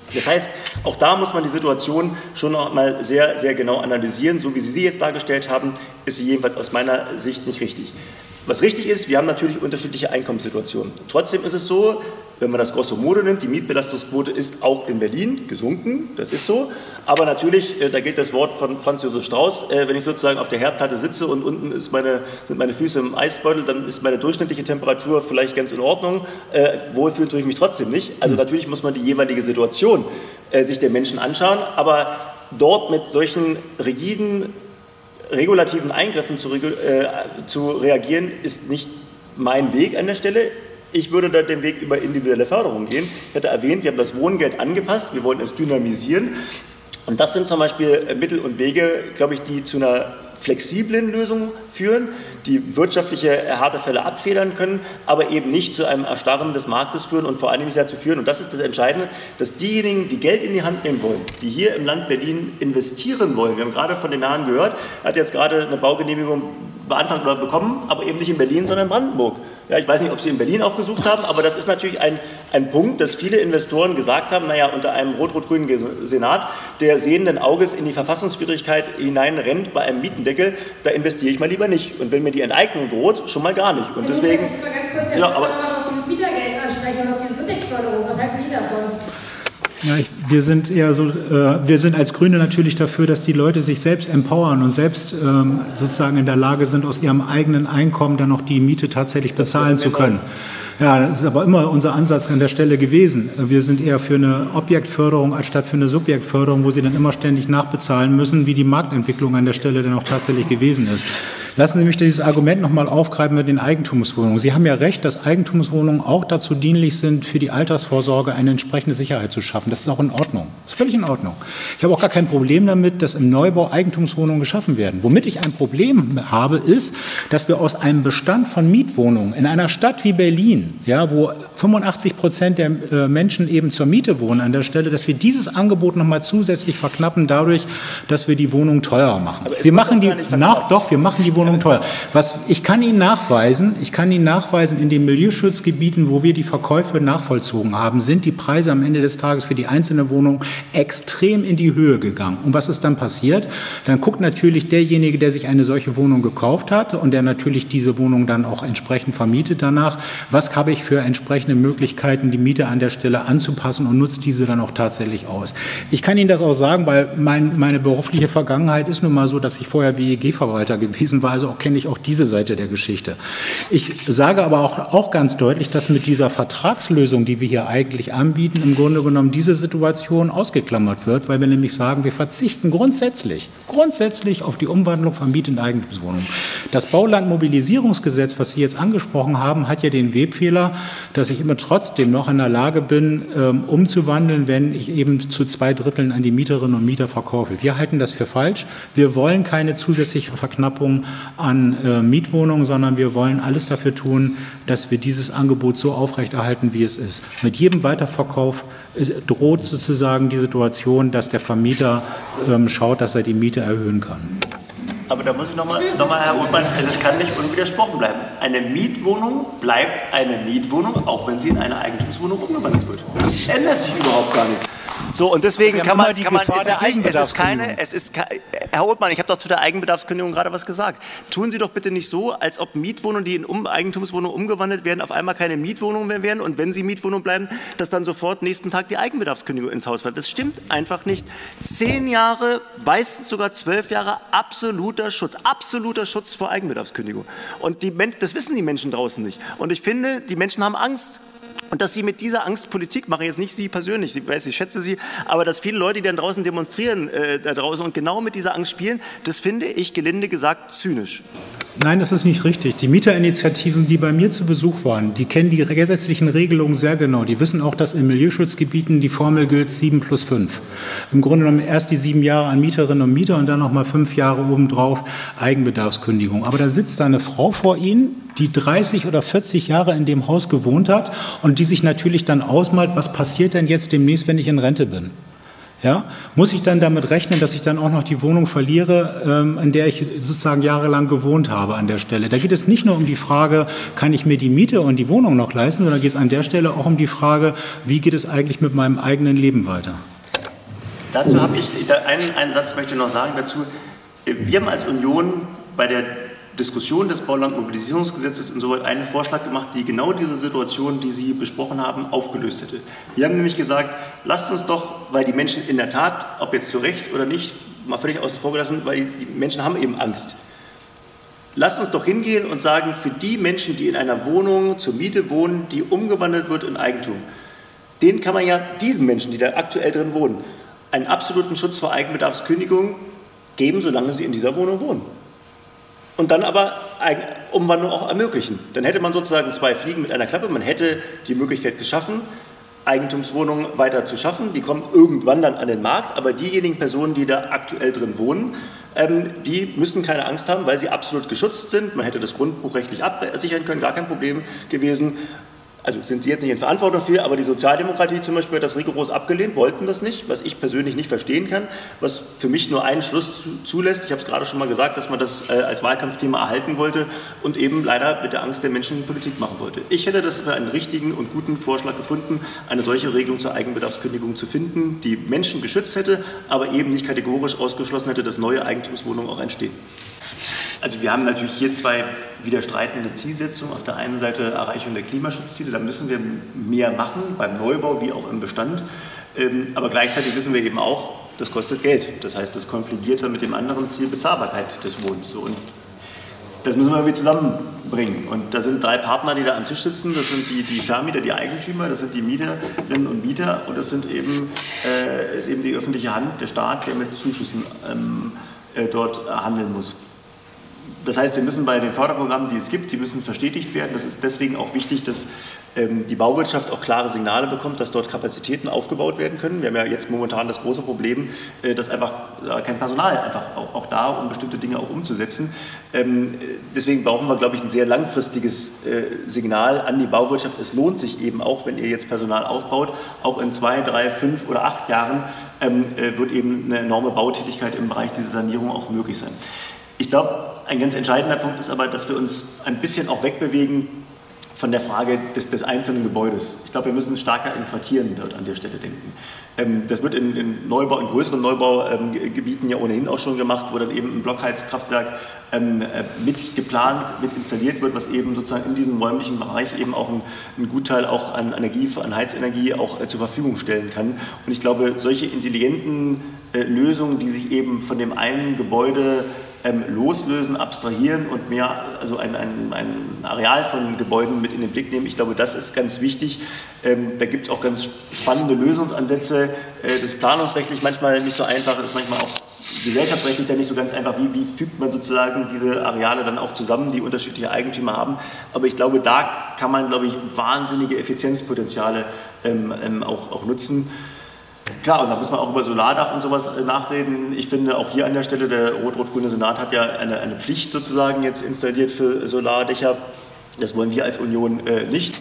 Das heißt, auch da muss man die Situation schon noch mal sehr, sehr genau analysieren. So wie Sie sie jetzt dargestellt haben, ist sie jedenfalls aus meiner Sicht nicht richtig. Was richtig ist, wir haben natürlich unterschiedliche Einkommenssituationen. Trotzdem ist es so, wenn man das grosso modo nimmt, die Mietbelastungsquote ist auch in Berlin gesunken, das ist so. Aber natürlich, da gilt das Wort von Franz Josef Strauß, wenn ich sozusagen auf der Herdplatte sitze und unten ist meine, sind meine Füße im Eisbeutel, dann ist meine durchschnittliche Temperatur vielleicht ganz in Ordnung. Wohlfühlen tue ich mich trotzdem nicht. Also natürlich muss man die jeweilige Situation sich der Menschen anschauen, aber dort mit solchen rigiden regulativen Eingriffen zu, äh, zu reagieren, ist nicht mein Weg an der Stelle. Ich würde da den Weg über individuelle Förderung gehen. Ich hatte erwähnt, wir haben das Wohngeld angepasst, wir wollen es dynamisieren. Und das sind zum Beispiel Mittel und Wege, glaube ich, die zu einer flexiblen Lösung führen, die wirtschaftliche Härtefälle abfedern können, aber eben nicht zu einem Erstarren des Marktes führen und vor allem nicht dazu führen, und das ist das Entscheidende, dass diejenigen, die Geld in die Hand nehmen wollen, die hier im Land Berlin investieren wollen, wir haben gerade von dem Herrn gehört, er hat jetzt gerade eine Baugenehmigung beantragt oder bekommen, aber eben nicht in Berlin, sondern in Brandenburg. Ja, ich weiß nicht, ob Sie in Berlin auch gesucht haben, aber das ist natürlich ein, ein Punkt, dass viele Investoren gesagt haben, naja, unter einem rot-rot-grünen Senat, der sehenden Auges in die Verfassungswidrigkeit hineinrennt bei einem Mietendeckel, da investiere ich mal lieber nicht. Und wenn mir die Enteignung droht, schon mal gar nicht. Und deswegen, ja, aber noch dieses Mietergeld ansprechen und noch diese Subjektförderung, was halten Sie davon? Ja, ich, wir sind eher so, äh, wir sind als Grüne natürlich dafür, dass die Leute sich selbst empowern und selbst ähm, sozusagen in der Lage sind, aus ihrem eigenen Einkommen dann noch die Miete tatsächlich bezahlen zu können. Ja, das ist aber immer unser Ansatz an der Stelle gewesen. Wir sind eher für eine Objektförderung als statt für eine Subjektförderung, wo sie dann immer ständig nachbezahlen müssen, wie die Marktentwicklung an der Stelle dann auch tatsächlich gewesen ist. Lassen Sie mich dieses Argument nochmal aufgreifen mit den Eigentumswohnungen. Sie haben ja recht, dass Eigentumswohnungen auch dazu dienlich sind, für die Altersvorsorge eine entsprechende Sicherheit zu schaffen. Das ist auch in Ordnung. Das ist völlig in Ordnung. Ich habe auch gar kein Problem damit, dass im Neubau Eigentumswohnungen geschaffen werden. Womit ich ein Problem habe, ist, dass wir aus einem Bestand von Mietwohnungen in einer Stadt wie Berlin, ja, wo fünfundachtzig Prozent der äh, Menschen eben zur Miete wohnen an der Stelle, dass wir dieses Angebot noch mal zusätzlich verknappen dadurch, dass wir die Wohnung teurer machen. Wir machen die nach, doch, wir machen die Wohnung teuer. Was ich kann Ihnen nachweisen, ich kann Ihnen nachweisen, in den Milieuschutzgebieten, wo wir die Verkäufe nachvollzogen haben, sind die Preise am Ende des Tages für die einzelne Wohnung extrem in die Höhe gegangen. Und was ist dann passiert? Dann guckt natürlich derjenige, der sich eine solche Wohnung gekauft hat und der natürlich diese Wohnung dann auch entsprechend vermietet danach, was habe ich für entsprechende Möglichkeiten, die Miete an der Stelle anzupassen und nutzt diese dann auch tatsächlich aus. Ich kann Ihnen das auch sagen, weil mein, meine berufliche Vergangenheit ist nun mal so, dass ich vorher W E G-Verwalter gewesen war, also auch kenne ich auch diese Seite der Geschichte. Ich sage aber auch, auch ganz deutlich, dass mit dieser Vertragslösung, die wir hier eigentlich anbieten, im Grunde genommen diese Situation ausgeklammert wird, weil wir nämlich sagen, wir verzichten grundsätzlich, grundsätzlich auf die Umwandlung von Miet- in Eigentumswohnungen. Das Baulandmobilisierungsgesetz, was Sie jetzt angesprochen haben, hat ja den Webfehler, dass ich immer trotzdem noch in der Lage bin, ähm, umzuwandeln, wenn ich eben zu zwei Dritteln an die Mieterinnen und Mieter verkaufe. Wir halten das für falsch. Wir wollen keine zusätzliche Verknappung an äh, Mietwohnungen, sondern wir wollen alles dafür tun, dass wir dieses Angebot so aufrechterhalten, wie es ist. Mit jedem Weiterverkauf äh, droht sozusagen die Situation, dass der Vermieter ähm, schaut, dass er die Miete erhöhen kann. Aber da muss ich nochmal, noch mal, Herr Ullmann, also es kann nicht unwidersprochen bleiben. Eine Mietwohnung bleibt eine Mietwohnung, auch wenn sie in eine Eigentumswohnung umgewandelt wird. Das ändert sich überhaupt gar nichts. So, und deswegen kann man, kann man es, ist nicht, es ist keine, es ist, Herr Othmann, ich habe doch zu der Eigenbedarfskündigung gerade was gesagt. Tun Sie doch bitte nicht so, als ob Mietwohnungen, die in um, Eigentumswohnungen umgewandelt werden, auf einmal keine Mietwohnungen mehr werden und wenn sie Mietwohnungen bleiben, dass dann sofort nächsten Tag die Eigenbedarfskündigung ins Haus fällt. Das stimmt einfach nicht. Zehn Jahre, meistens sogar zwölf Jahre absoluter Schutz, absoluter Schutz vor Eigenbedarfskündigung. Und die, das wissen die Menschen draußen nicht. Und ich finde, die Menschen haben Angst. Und dass Sie mit dieser Angst Politik machen, jetzt nicht Sie persönlich, ich weiß, ich schätze Sie, aber dass viele Leute, die dann draußen demonstrieren, äh, da draußen und genau mit dieser Angst spielen, das finde ich, gelinde gesagt, zynisch. Nein, das ist nicht richtig. Die Mieterinitiativen, die bei mir zu Besuch waren, die kennen die gesetzlichen Regelungen sehr genau. Die wissen auch, dass in Milieuschutzgebieten die Formel gilt sieben plus fünf. Im Grunde genommen erst die sieben Jahre an Mieterinnen und Mieter und dann noch mal fünf Jahre obendrauf Eigenbedarfskündigung. Aber da sitzt da eine Frau vor Ihnen, die dreißig oder vierzig Jahre in dem Haus gewohnt hat und die sich natürlich dann ausmalt, was passiert denn jetzt demnächst, wenn ich in Rente bin. Ja, muss ich dann damit rechnen, dass ich dann auch noch die Wohnung verliere, ähm, in der ich sozusagen jahrelang gewohnt habe an der Stelle? Da geht es nicht nur um die Frage, kann ich mir die Miete und die Wohnung noch leisten, sondern geht es an der Stelle auch um die Frage, wie geht es eigentlich mit meinem eigenen Leben weiter? Dazu habe ich, einen, einen Satz möchte ich noch sagen dazu. Wir haben als Union bei der Diskussion des Baulandmobilisierungsgesetzes insoweit einen Vorschlag gemacht, die genau diese Situation, die Sie besprochen haben, aufgelöst hätte. Wir haben nämlich gesagt, lasst uns doch, weil die Menschen in der Tat, ob jetzt zu Recht oder nicht, mal völlig außen vor gelassen, weil die Menschen haben eben Angst. Lasst uns doch hingehen und sagen, für die Menschen, die in einer Wohnung zur Miete wohnen, die umgewandelt wird in Eigentum, denen kann man ja, diesen Menschen, die da aktuell drin wohnen, einen absoluten Schutz vor Eigenbedarfskündigung geben, solange sie in dieser Wohnung wohnen. Und dann aber Umwandlung auch ermöglichen. Dann hätte man sozusagen zwei Fliegen mit einer Klappe. Man hätte die Möglichkeit geschaffen, Eigentumswohnungen weiter zu schaffen. Die kommen irgendwann dann an den Markt. Aber diejenigen Personen, die da aktuell drin wohnen, ähm, die müssen keine Angst haben, weil sie absolut geschützt sind. Man hätte das Grundbuch rechtlich absichern können, gar kein Problem gewesen. Also sind Sie jetzt nicht in Verantwortung für, aber die Sozialdemokratie zum Beispiel hat das rigoros abgelehnt, wollten das nicht, was ich persönlich nicht verstehen kann, was für mich nur einen Schluss zu, zulässt. Ich habe es gerade schon mal gesagt, dass man das äh, als Wahlkampfthema erhalten wollte und eben leider mit der Angst der Menschen Politik machen wollte. Ich hätte das für einen richtigen und guten Vorschlag gefunden, eine solche Regelung zur Eigenbedarfskündigung zu finden, die Menschen geschützt hätte, aber eben nicht kategorisch ausgeschlossen hätte, dass neue Eigentumswohnungen auch entstehen. Also wir haben natürlich hier zwei widerstreitende Zielsetzungen. Auf der einen Seite Erreichung der Klimaschutzziele, da müssen wir mehr machen, beim Neubau wie auch im Bestand. Aber gleichzeitig wissen wir eben auch, das kostet Geld. Das heißt, das konfligiert dann mit dem anderen Ziel Bezahlbarkeit des Wohnens. Und das müssen wir irgendwie zusammenbringen. Und da sind drei Partner, die da am Tisch sitzen. Das sind die, die Vermieter, die Eigentümer, das sind die Mieterinnen und Mieter und das sind eben, äh, ist eben die öffentliche Hand, der Staat, der mit Zuschüssen ähm, äh, dort handeln muss. Das heißt, wir müssen bei den Förderprogrammen, die es gibt, die müssen verstetigt werden. Das ist deswegen auch wichtig, dass ähm, die Bauwirtschaft auch klare Signale bekommt, dass dort Kapazitäten aufgebaut werden können. Wir haben ja jetzt momentan das große Problem, äh, dass einfach äh, kein Personal einfach auch, auch da, um bestimmte Dinge auch umzusetzen. Ähm, deswegen brauchen wir, glaube ich, ein sehr langfristiges äh, Signal an die Bauwirtschaft. Es lohnt sich eben auch, wenn ihr jetzt Personal aufbaut, auch in zwei, drei, fünf oder acht Jahren ähm, äh, wird eben eine enorme Bautätigkeit im Bereich dieser Sanierung auch möglich sein. Ich glaube, ein ganz entscheidender Punkt ist aber, dass wir uns ein bisschen auch wegbewegen von der Frage des, des einzelnen Gebäudes. Ich glaube, wir müssen stärker in Quartieren dort an der Stelle denken. Ähm, das wird in, in, Neubau, in größeren Neubaugebieten ähm, ja ohnehin auch schon gemacht, wo dann eben ein Blockheizkraftwerk ähm, äh, mit geplant, mit installiert wird, was eben sozusagen in diesem räumlichen Bereich eben auch einen Gutteil auch an Energie, an Heizenergie auch äh, zur Verfügung stellen kann. Und ich glaube, solche intelligenten äh, Lösungen, die sich eben von dem einen Gebäude Ähm, loslösen, abstrahieren und mehr, also ein, ein, ein Areal von Gebäuden mit in den Blick nehmen. Ich glaube, das ist ganz wichtig. Ähm, da gibt es auch ganz spannende Lösungsansätze. Äh, das ist planungsrechtlich manchmal nicht so einfach, das ist manchmal auch gesellschaftsrechtlich dann nicht so ganz einfach. Wie, wie fügt man sozusagen diese Areale dann auch zusammen, die unterschiedliche Eigentümer haben. Aber ich glaube, da kann man, glaube ich, wahnsinnige Effizienzpotenziale ähm, ähm, auch, auch nutzen. Klar, und da muss man auch über Solardach und sowas nachreden. Ich finde auch hier an der Stelle, der rot-rot-grüne Senat hat ja eine, eine Pflicht sozusagen jetzt installiert für Solardächer. Das wollen wir als Union äh, nicht.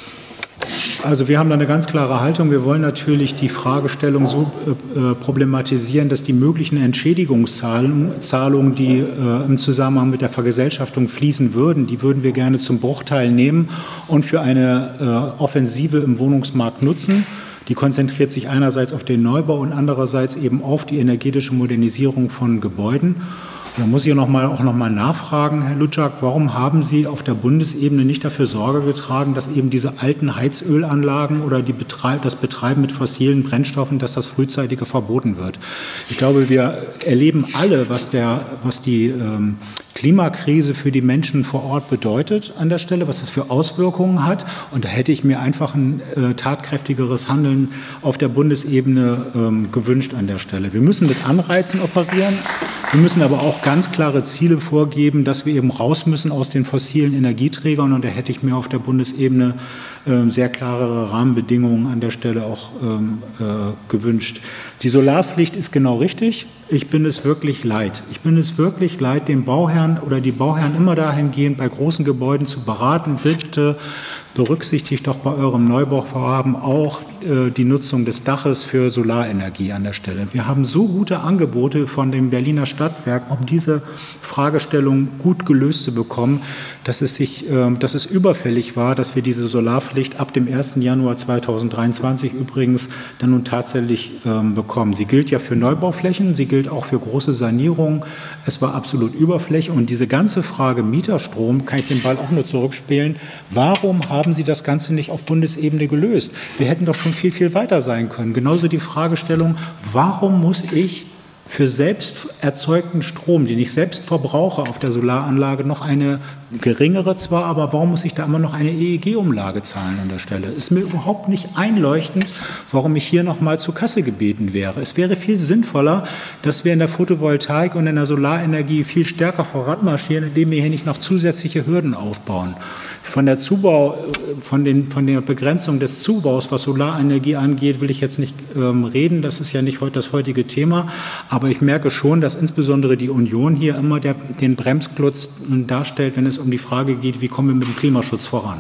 Also wir haben da eine ganz klare Haltung. Wir wollen natürlich die Fragestellung so äh, problematisieren, dass die möglichen Entschädigungszahlungen, die äh, im Zusammenhang mit der Vergesellschaftung fließen würden, die würden wir gerne zum Bruchteil nehmen und für eine äh, Offensive im Wohnungsmarkt nutzen. Die konzentriert sich einerseits auf den Neubau und andererseits eben auf die energetische Modernisierung von Gebäuden. Da muss ich noch mal, auch noch mal nachfragen, Herr Lutschak, warum haben Sie auf der Bundesebene nicht dafür Sorge getragen, dass eben diese alten Heizölanlagen oder die Betrei- das Betreiben mit fossilen Brennstoffen, dass das frühzeitig verboten wird? Ich glaube, wir erleben alle, was, der, was die ähm, Klimakrise für die Menschen vor Ort bedeutet an der Stelle, was das für Auswirkungen hat. Und da hätte ich mir einfach ein äh, tatkräftigeres Handeln auf der Bundesebene ähm, gewünscht an der Stelle. Wir müssen mit Anreizen operieren. Wir müssen aber auch ganz klare Ziele vorgeben, dass wir eben raus müssen aus den fossilen Energieträgern. Und da hätte ich mir auf der Bundesebene äh, sehr klare Rahmenbedingungen an der Stelle auch ähm, äh, gewünscht. Die Solarpflicht ist genau richtig. Ich bin es wirklich leid. Ich bin es wirklich leid, den Bauherrn oder die Bauherren immer dahingehend bei großen Gebäuden zu beraten. Bitte berücksichtigt doch bei eurem Neubauvorhaben auch äh, die Nutzung des Daches für Solarenergie an der Stelle. Wir haben so gute Angebote von den Berliner Stadtwerken, um diese Fragestellung gut gelöst zu bekommen, dass es, sich, äh, dass es überfällig war, dass wir diese Solarpflicht ab dem ersten Januar zweitausenddreiundzwanzig übrigens dann nun tatsächlich äh, bekommen. Sie gilt ja für Neubauflächen, sie gilt auch für große Sanierungen. Es war absolut überflächig und diese ganze Frage Mieterstrom, kann ich den Ball auch nur zurückspielen, warum haben Haben Sie das Ganze nicht auf Bundesebene gelöst? Wir hätten doch schon viel, viel weiter sein können. Genauso die Fragestellung, warum muss ich für selbst erzeugten Strom, den ich selbst verbrauche auf der Solaranlage, noch eine geringere zwar, aber warum muss ich da immer noch eine E E G-Umlage zahlen an der Stelle? Ist mir überhaupt nicht einleuchtend, warum ich hier noch mal zur Kasse gebeten wäre. Es wäre viel sinnvoller, dass wir in der Photovoltaik und in der Solarenergie viel stärker voranmarschieren, indem wir hier nicht noch zusätzliche Hürden aufbauen. Von der Zubau, von, den, von der Begrenzung des Zubaus, was Solarenergie angeht, will ich jetzt nicht ähm, reden. Das ist ja nicht heute das heutige Thema. Aber ich merke schon, dass insbesondere die Union hier immer der, den Bremsklotz darstellt, wenn es um die Frage geht, wie kommen wir mit dem Klimaschutz voran.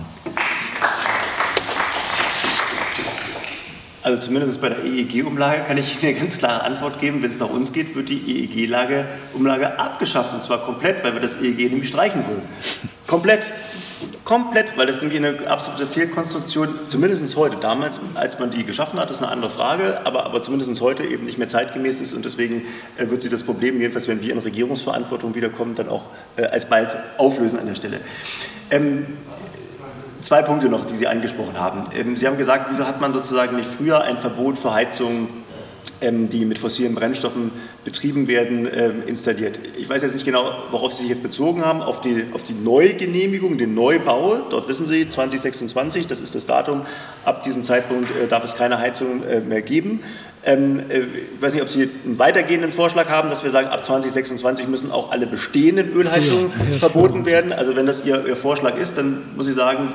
Also zumindest bei der E E G-Umlage kann ich Ihnen eine ganz klare Antwort geben. Wenn es nach uns geht, wird die E E G-Umlage abgeschafft, und zwar komplett, weil wir das E E G nämlich streichen wollen. Komplett. Komplett, weil das nämlich eine absolute Fehlkonstruktion, zumindest heute, damals, als man die geschaffen hat, ist eine andere Frage, aber, aber zumindest heute eben nicht mehr zeitgemäß ist, und deswegen äh, wird sich das Problem, jedenfalls wenn wir in Regierungsverantwortung wiederkommen, dann auch äh, alsbald auflösen an der Stelle. Ähm, zwei Punkte noch, die Sie angesprochen haben. Ähm, Sie haben gesagt, wieso hat man sozusagen nicht früher ein Verbot für Heizungen, ähm, die mit fossilen Brennstoffen betrieben werden, ähm, installiert. Ich weiß jetzt nicht genau, worauf Sie sich jetzt bezogen haben, auf die, auf die Neugenehmigung, den Neubau. Dort wissen Sie, zwanzig sechsundzwanzig, das ist das Datum, ab diesem Zeitpunkt äh, darf es keine Heizung äh, mehr geben. Ähm, äh, ich weiß nicht, ob Sie einen weitergehenden Vorschlag haben, dass wir sagen, ab zwanzig sechsundzwanzig müssen auch alle bestehenden Ölheizungen ja, verboten werden. Also wenn das Ihr, Ihr Vorschlag ist, dann muss ich sagen,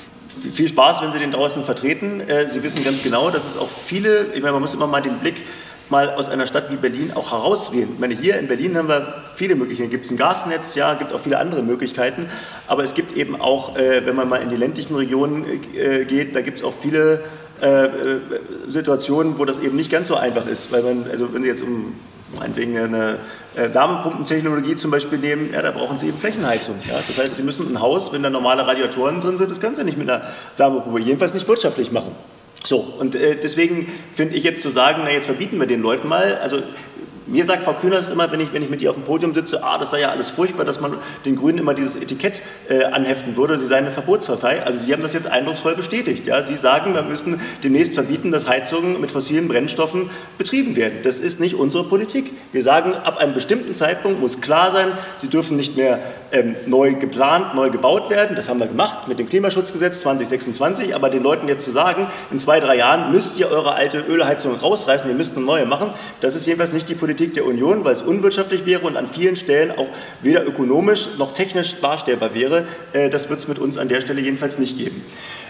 viel Spaß, wenn Sie den draußen vertreten. Sie wissen ganz genau, dass es auch viele, ich meine, man muss immer mal den Blick mal aus einer Stadt wie Berlin auch herauswählen. Ich meine, hier in Berlin haben wir viele Möglichkeiten. Gibt es ein Gasnetz, ja, gibt auch viele andere Möglichkeiten. Aber es gibt eben auch, wenn man mal in die ländlichen Regionen geht, da gibt es auch viele Situationen, wo das eben nicht ganz so einfach ist. Weil man, also wenn Sie jetzt um meinetwegen eine äh, Wärmepumpentechnologie zum Beispiel nehmen, ja, da brauchen Sie eben Flächenheizung. Ja? Das heißt, Sie müssen ein Haus, wenn da normale Radiatoren drin sind, das können Sie nicht mit einer Wärmepumpe, jedenfalls nicht wirtschaftlich machen. So, und äh, deswegen finde ich jetzt zu sagen, na, jetzt verbieten wir den Leuten mal, also mir sagt Frau Kühners immer, wenn ich, wenn ich mit ihr auf dem Podium sitze, ah, das sei ja alles furchtbar, dass man den Grünen immer dieses Etikett äh, anheften würde, sie seien eine Verbotspartei. Also Sie haben das jetzt eindrucksvoll bestätigt. Ja? Sie sagen, wir müssen demnächst verbieten, dass Heizungen mit fossilen Brennstoffen betrieben werden. Das ist nicht unsere Politik. Wir sagen, ab einem bestimmten Zeitpunkt muss klar sein, sie dürfen nicht mehr ähm, neu geplant, neu gebaut werden. Das haben wir gemacht mit dem Klimaschutzgesetz zwanzig sechsundzwanzig. Aber den Leuten jetzt zu sagen, in zwei, drei Jahren müsst ihr eure alte Ölheizung rausreißen, ihr müsst eine neue machen, das ist jedenfalls nicht die Politik der Union, weil es unwirtschaftlich wäre und an vielen Stellen auch weder ökonomisch noch technisch darstellbar wäre. Das wird es mit uns an der Stelle jedenfalls nicht geben.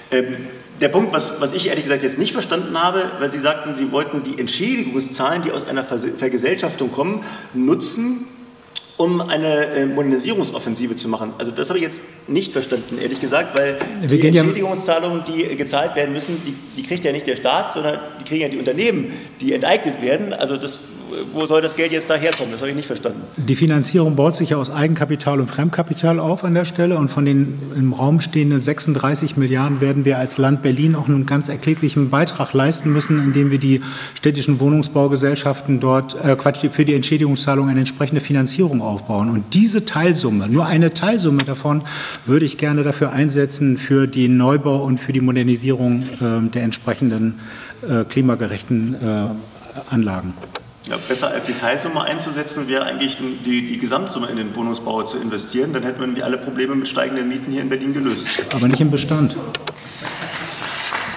Der Punkt, was, was ich ehrlich gesagt jetzt nicht verstanden habe, weil Sie sagten, Sie wollten die Entschädigungszahlen, die aus einer Vergesellschaftung kommen, nutzen, um eine Modernisierungsoffensive zu machen. Also das habe ich jetzt nicht verstanden, ehrlich gesagt, weil die Entschädigungszahlungen, die gezahlt werden müssen, die, die kriegt ja nicht der Staat, sondern die kriegen ja die Unternehmen, die enteignet werden. Also das, wo soll das Geld jetzt daherkommen? Das habe ich nicht verstanden. Die Finanzierung baut sich ja aus Eigenkapital und Fremdkapital auf an der Stelle, und von den im Raum stehenden sechsunddreißig Milliarden werden wir als Land Berlin auch einen ganz erkläglichen Beitrag leisten müssen, indem wir die städtischen Wohnungsbaugesellschaften dort, äh, Quatsch, für die Entschädigungszahlung eine entsprechende Finanzierung aufbauen. Und diese Teilsumme, nur eine Teilsumme davon, würde ich gerne dafür einsetzen für den Neubau und für die Modernisierung äh, der entsprechenden äh, klimagerechten äh, Anlagen. Ja, besser als die Teilsumme einzusetzen, wäre eigentlich die, die Gesamtsumme in den Wohnungsbau zu investieren. Dann hätten wir alle Probleme mit steigenden Mieten hier in Berlin gelöst. Aber nicht im Bestand.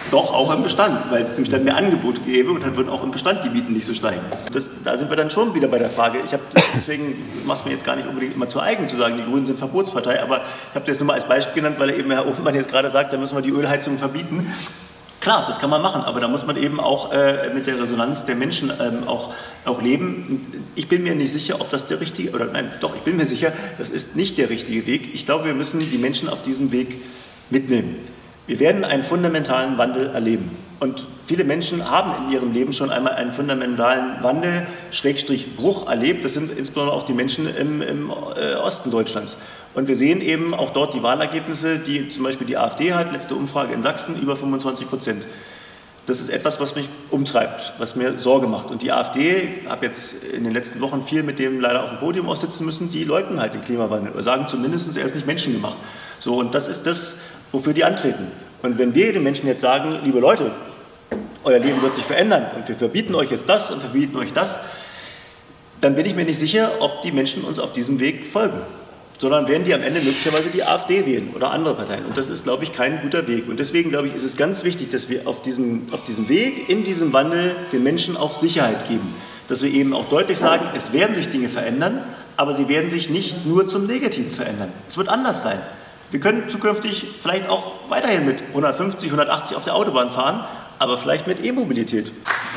Doch, auch im Bestand, weil es nämlich dann mehr Angebot gäbe und dann würden auch im Bestand die Mieten nicht so steigen. Das, da sind wir dann schon wieder bei der Frage. Ich habe deswegen macht es mir jetzt gar nicht unbedingt immer zu eigen zu sagen, die Grünen sind Verbotspartei, aber ich habe das nur mal als Beispiel genannt, weil eben Herr Ofenmann jetzt gerade sagt, da müssen wir die Ölheizung verbieten. Klar, das kann man machen, aber da muss man eben auch äh, mit der Resonanz der Menschen ähm, auch, auch leben. Ich bin mir nicht sicher, ob das der richtige, oder nein, doch, ich bin mir sicher, das ist nicht der richtige Weg. Ich glaube, wir müssen die Menschen auf diesem Weg mitnehmen. Wir werden einen fundamentalen Wandel erleben. Und viele Menschen haben in ihrem Leben schon einmal einen fundamentalen Wandel, Schrägstrich Bruch erlebt. Das sind insbesondere auch die Menschen im, im äh, Osten Deutschlands. Und wir sehen eben auch dort die Wahlergebnisse, die zum Beispiel die AfD hat, letzte Umfrage in Sachsen, über fünfundzwanzig Prozent. Das ist etwas, was mich umtreibt, was mir Sorge macht. Und die AfD, ich habe jetzt in den letzten Wochen viel mit dem leider auf dem Podium aussitzen müssen, die leugnen halt den Klimawandel oder sagen zumindest, er ist nicht menschengemacht. So, und das ist das, wofür die antreten. Und wenn wir den Menschen jetzt sagen, liebe Leute, euer Leben wird sich verändern und wir verbieten euch jetzt das und verbieten euch das, dann bin ich mir nicht sicher, ob die Menschen uns auf diesem Weg folgen. Sondern werden die am Ende möglicherweise die AfD wählen oder andere Parteien. Und das ist, glaube ich, kein guter Weg. Und deswegen, glaube ich, ist es ganz wichtig, dass wir auf diesem, auf diesem Weg, in diesem Wandel den Menschen auch Sicherheit geben. Dass wir eben auch deutlich sagen, es werden sich Dinge verändern, aber sie werden sich nicht nur zum Negativen verändern. Es wird anders sein. Wir können zukünftig vielleicht auch weiterhin mit hundertfünfzig, hundertachtzig auf der Autobahn fahren, aber vielleicht mit E-Mobilität.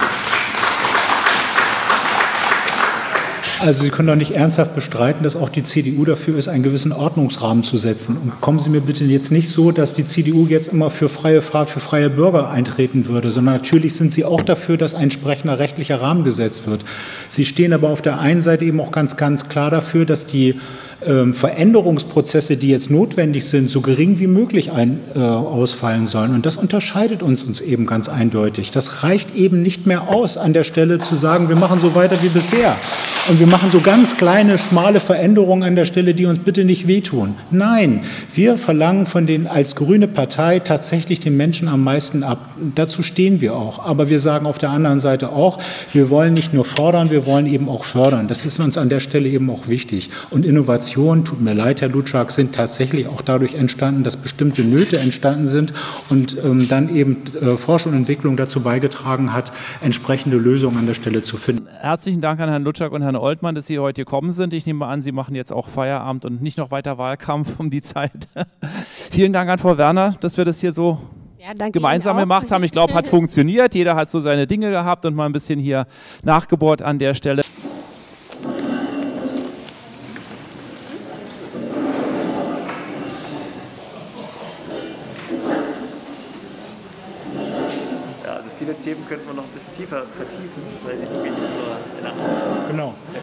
Also Sie können doch nicht ernsthaft bestreiten, dass auch die C D U dafür ist, einen gewissen Ordnungsrahmen zu setzen. Und kommen Sie mir bitte jetzt nicht so, dass die C D U jetzt immer für freie Fahrt, für freie Bürger eintreten würde, sondern natürlich sind Sie auch dafür, dass ein entsprechender rechtlicher Rahmen gesetzt wird. Sie stehen aber auf der einen Seite eben auch ganz, ganz klar dafür, dass die ähm, Veränderungsprozesse, die jetzt notwendig sind, so gering wie möglich ein, äh, ausfallen sollen. Und das unterscheidet uns, uns eben ganz eindeutig. Das reicht eben nicht mehr aus, an der Stelle zu sagen, wir machen so weiter wie bisher. Und wir machen so ganz kleine, schmale Veränderungen an der Stelle, die uns bitte nicht wehtun. Nein, wir verlangen von den als grüne Partei tatsächlich den Menschen am meisten ab. Dazu stehen wir auch. Aber wir sagen auf der anderen Seite auch, wir wollen nicht nur fordern, wir wollen eben auch fördern. Das ist uns an der Stelle eben auch wichtig. Und Innovationen, tut mir leid, Herr Lutschak, sind tatsächlich auch dadurch entstanden, dass bestimmte Nöte entstanden sind und ähm, dann eben äh, Forschung und Entwicklung dazu beigetragen hat, entsprechende Lösungen an der Stelle zu finden. Herzlichen Dank an Herrn Lutschak und Herrn Oltmann, dass Sie heute gekommen sind. Ich nehme an, Sie machen jetzt auch Feierabend und nicht noch weiter Wahlkampf um die Zeit. Vielen Dank an Frau Werner, dass wir das hier so ja, gemeinsam gemacht haben. Ich glaube, hat funktioniert. Jeder hat so seine Dinge gehabt und mal ein bisschen hier nachgebohrt an der Stelle. Ja, also viele Themen könnten wir noch ein bisschen tiefer vertiefen, weil die wirklich in einer Genau.